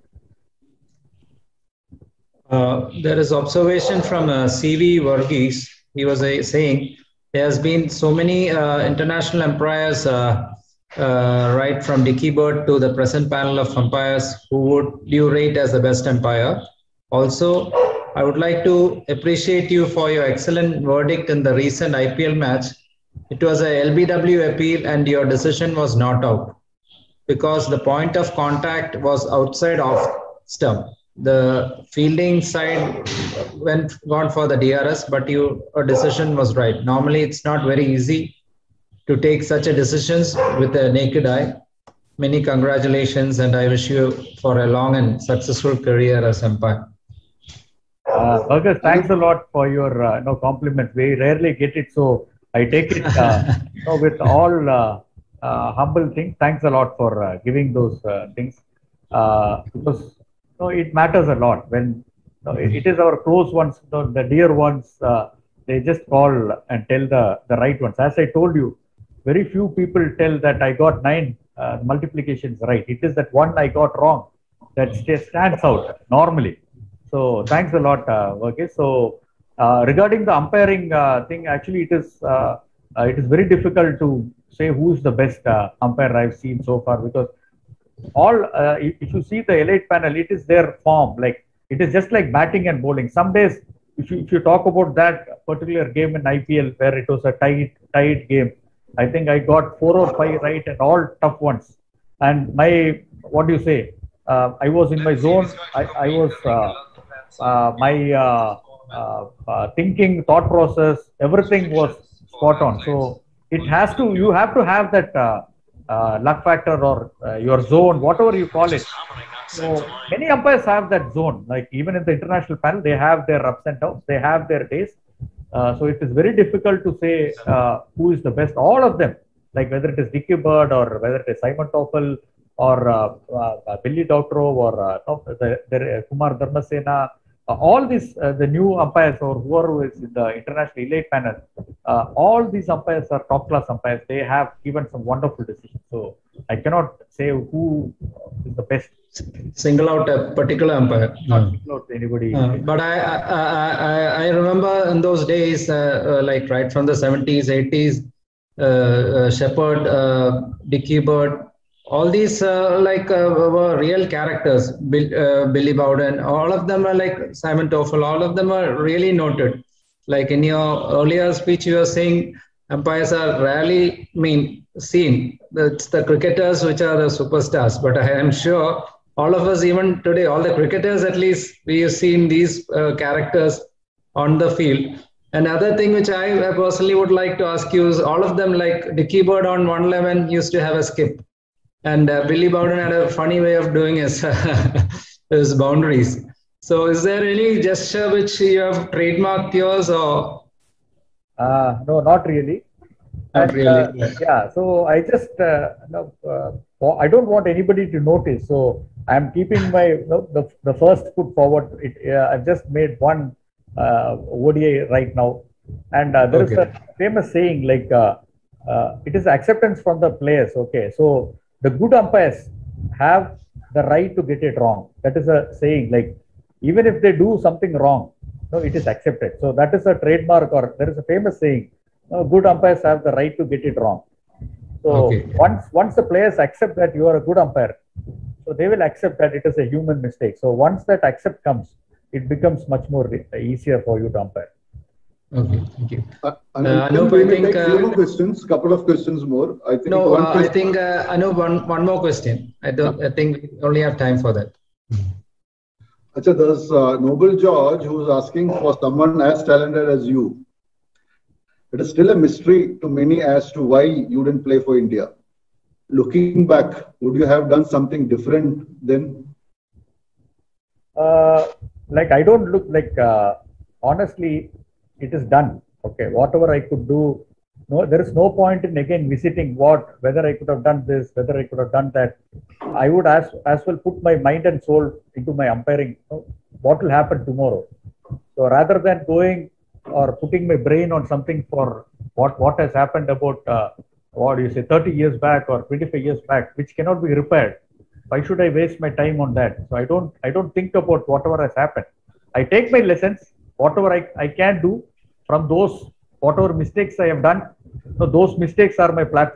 S2: There is observation from CV Varghese. He was saying there has been so many international umpires right from Dicky Bird to the present panel of umpires, who would you rate as the best umpire? Also, I would like to appreciate you for your excellent verdict in the recent IPL match. It was a LBW appeal and your decision was not out because the point of contact was outside of stump. The fielding side gone for the DRS, but your decision was right. Normally, it's not very easy to take such a decisions with a naked eye. Many congratulations, and I wish you for a long and successful career as umpire.
S6: Burgess, thanks a lot for your compliments. We rarely get it, so I take it with all humble things. Thanks a lot for giving those things because it matters a lot when it is our close ones, the dear ones. They just call and tell the right ones. As I told you, very few people tell that I got 9 multiplications right. It is that one I got wrong that stands out normally. So thanks a lot, Burgess. So regarding the umpiring thing, actually it is very difficult to say who's the best umpire I've seen so far, because if you see the elite panel, it is their form. Like it is just like batting and bowling. Some days, if you talk about that particular game in IPL where it was a tight game, I think I got 4 or 5 right and all tough ones. And my what do you say? I was in my zone. I was my thinking, thought process, everything was spot on. So you have to have that luck factor or your zone, whatever you call it. So many umpires have that zone. Like even in the international panel, they have their ups and downs. They have their days. So it is very difficult to say who is the best. All of them, like whether it is Dicky Bird or whether it is Simon Toffel or Billy Doctorow or Kumar Dharmasena, all these the new umpires or whoever is in the international elite panel, all these umpires are top class umpires. They have given some wonderful decisions. So I cannot say who is the best.
S2: Single out a particular umpire.
S6: Not single out anybody.
S2: But I remember in those days, like right from the 70s, 80s, Shepherd, Dicky Bird, all these were real characters. Billy Bowden, all of them are like Simon Toffel. All of them are really noted. Like in your earlier speech, you were saying umpires are rarely seen. It's the cricketers which are the superstars. But I am sure all of us, even today, all the cricketers at least, we have seen these characters on the field. Another thing which I personally would like to ask you is all of them, like Dicky Bird on 111 used to have a skip. And Billy Bowden had a funny way of doing his boundaries. So is there any gesture which you have trademarked yours or?
S6: No, not really.
S2: Not really.
S6: Yeah, so I just, I don't want anybody to notice. So I'm keeping my, the first foot forward. I've just made one ODI right now. And there is a famous saying like, it is acceptance from the players. Okay, so the good umpires have the right to get it wrong. That is a saying, like even if they do something wrong, it is accepted. So that is a trademark, or there is a famous saying, good umpires have the right to get it wrong. So once the players accept that you are a good umpire, so they will accept that it is a human mistake. So once that accept comes, it becomes much more easier for you to umpire.
S2: Okay, thank you.
S1: Anup, I think few more questions, couple of questions more. I think
S2: I think Anup, one more question. I think we only have time for that.
S1: Achha, there's Noble George who's asking for someone as talented as you. It is still a mystery to many as to why you didn't play for India. Looking back, would you have done something different then?
S6: Like I don't look like, honestly, it is done. Okay, whatever I could do, there is no point in again visiting whether I could have done this, whether I could have done that. I would as well put my mind and soul into my umpiring. What will happen tomorrow? So rather than going or putting my brain on something for what has happened about 30 years back or 25 years back, which cannot be repaired, why should I waste my time on that? So I don't think about whatever has happened. I take my lessons, whatever I can do from those, whatever mistakes I have done. So those mistakes are my platform.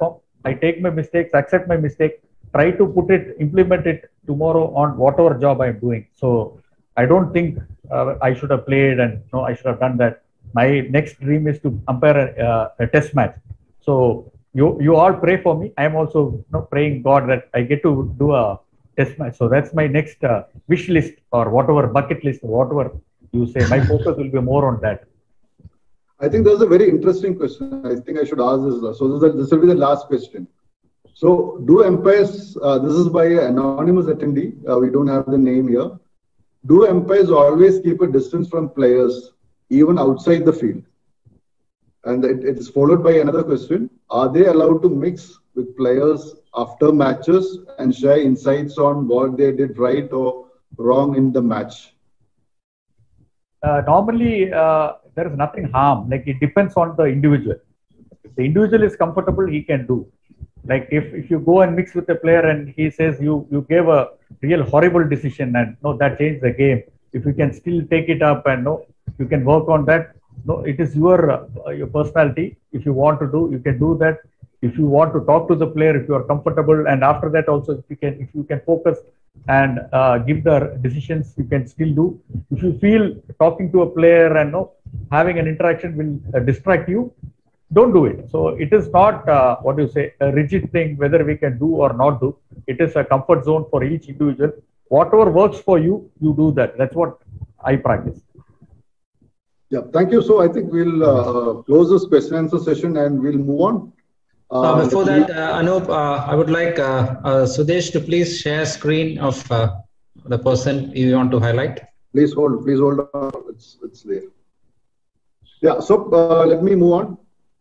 S6: I take my mistakes, accept my mistake, try to implement it tomorrow on whatever job I'm doing. So I don't think I should have played and no, I should have done that. My next dream is to umpire a test match. So you all pray for me. I am also praying God that I get to do a test match. So that's my next wish list or whatever bucket list, whatever you say. My focus will be more on that.
S1: I think that's a very interesting question. I think I should ask this. So this will be the last question. So do umpires, this is by an anonymous attendee, we don't have the name here. Do umpires always keep a distance from players, even outside the field? And it is followed by another question. Are they allowed to mix with players after matches and share insights on what they did right or wrong in the match?
S6: Normally, there is nothing harm. Like it depends on the individual. If the individual is comfortable, he can do. Like if you go and mix with a player and he says you gave a real horrible decision and no, that changed the game. If you can still take it up and no, you can work on that. No, it is your personality. If you want to do, you can do that. If you want to talk to the player, if you are comfortable, and after that also, if you can focus and give the decisions, you can still do. If you feel talking to a player and no, having an interaction will distract you, don't do it. So it is not a rigid thing whether we can do or not do. It is a comfort zone for each individual. Whatever works for you, you do that. That's what I practice.
S1: Yeah, thank you. So I think we'll close this question and answer session and we'll move on.
S2: Before that, Anup, I would like Sudesh to please share screen of the person you want to highlight.
S1: Please hold on. It's there. Yeah, so let me move on.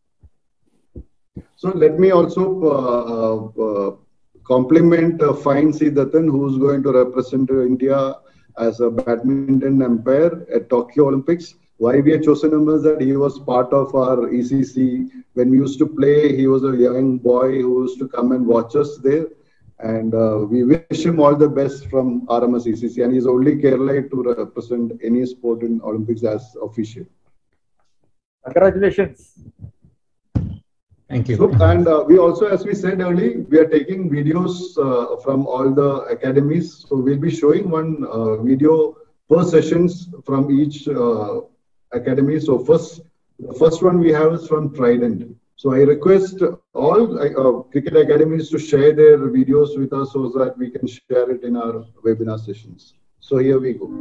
S1: So let me also compliment Fine C. Dattan, who's going to represent India as a badminton umpire at Tokyo Olympics. Why we have chosen him is that he was part of our ECC. When we used to play, he was a young boy who used to come and watch us there. And we wish him all the best from RMS ECC. And he's only Kerala to represent any sport in Olympics as official.
S6: Congratulations.
S2: Thank you.
S1: So, and we also, as we said earlier, we are taking videos from all the academies. So we'll be showing one video per sessions from each academy. So the first one we have is from Trident. So I request all cricket academies to share their videos with us so that we can share it in our webinar sessions. So here we go.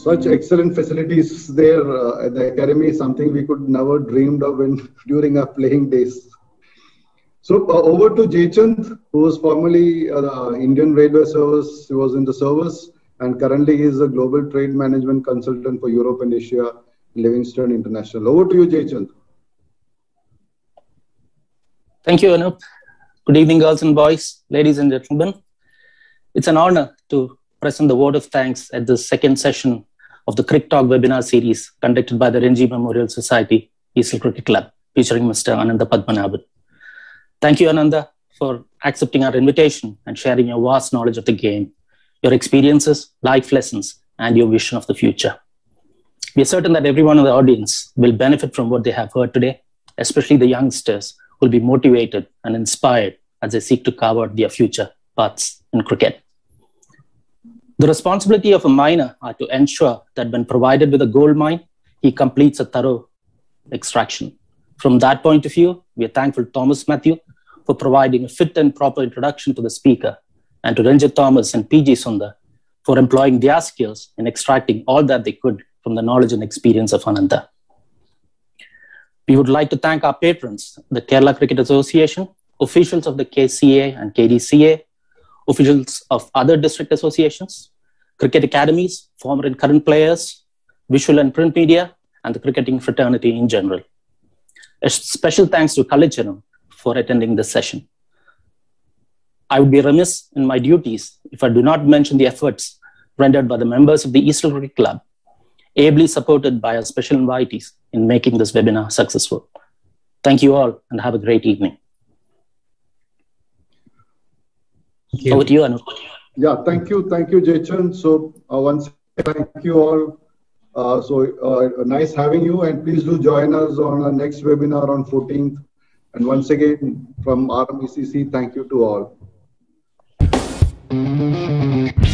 S1: such excellent facilities there at the academy, something we could never dreamed of during our playing days. So over to Jaychand, who was formerly the Indian Railway Service. He was in the service and currently he is a global trade management consultant for Europe and Asia, Livingston International. Over to you, Jaychand.
S9: Thank you, Anup. Good evening, girls and boys, ladies and gentlemen. It's an honor to present the word of thanks at the second session of the Cricket Talk webinar series conducted by the Ranji Memorial Society, East Hill Cricket Club, featuring Mr. Ananda Padmanabhan. Thank you, Ananda, for accepting our invitation and sharing your vast knowledge of the game, your experiences, life lessons, and your vision of the future. We are certain that everyone in the audience will benefit from what they have heard today, especially the youngsters who will be motivated and inspired as they seek to carve out their future paths in cricket. The responsibility of a miner are to ensure that when provided with a gold mine, he completes a thorough extraction. From that point of view, we are thankful to Thomas Matthew for providing a fit and proper introduction to the speaker, and to Ranjit Thomas and PG Sundar for employing their skills in extracting all that they could from the knowledge and experience of Ananda. We would like to thank our patrons, the Kerala Cricket Association, officials of the KCA and KDCA, officials of other district associations, cricket academies, former and current players, visual and print media, and the cricketing fraternity in general. A special thanks to Kalicharan for attending this session. I would be remiss in my duties if I do not mention the efforts rendered by the members of the East Hill Cricket Club, ably supported by our special invitees in making this webinar successful. Thank you all and have a great evening. Over to you, Anu.
S1: Yeah, thank you, Jaychand. So once again, thank you all. Nice having you, and please do join us on our next webinar on 14th. And once again, from RMECC, thank you to all.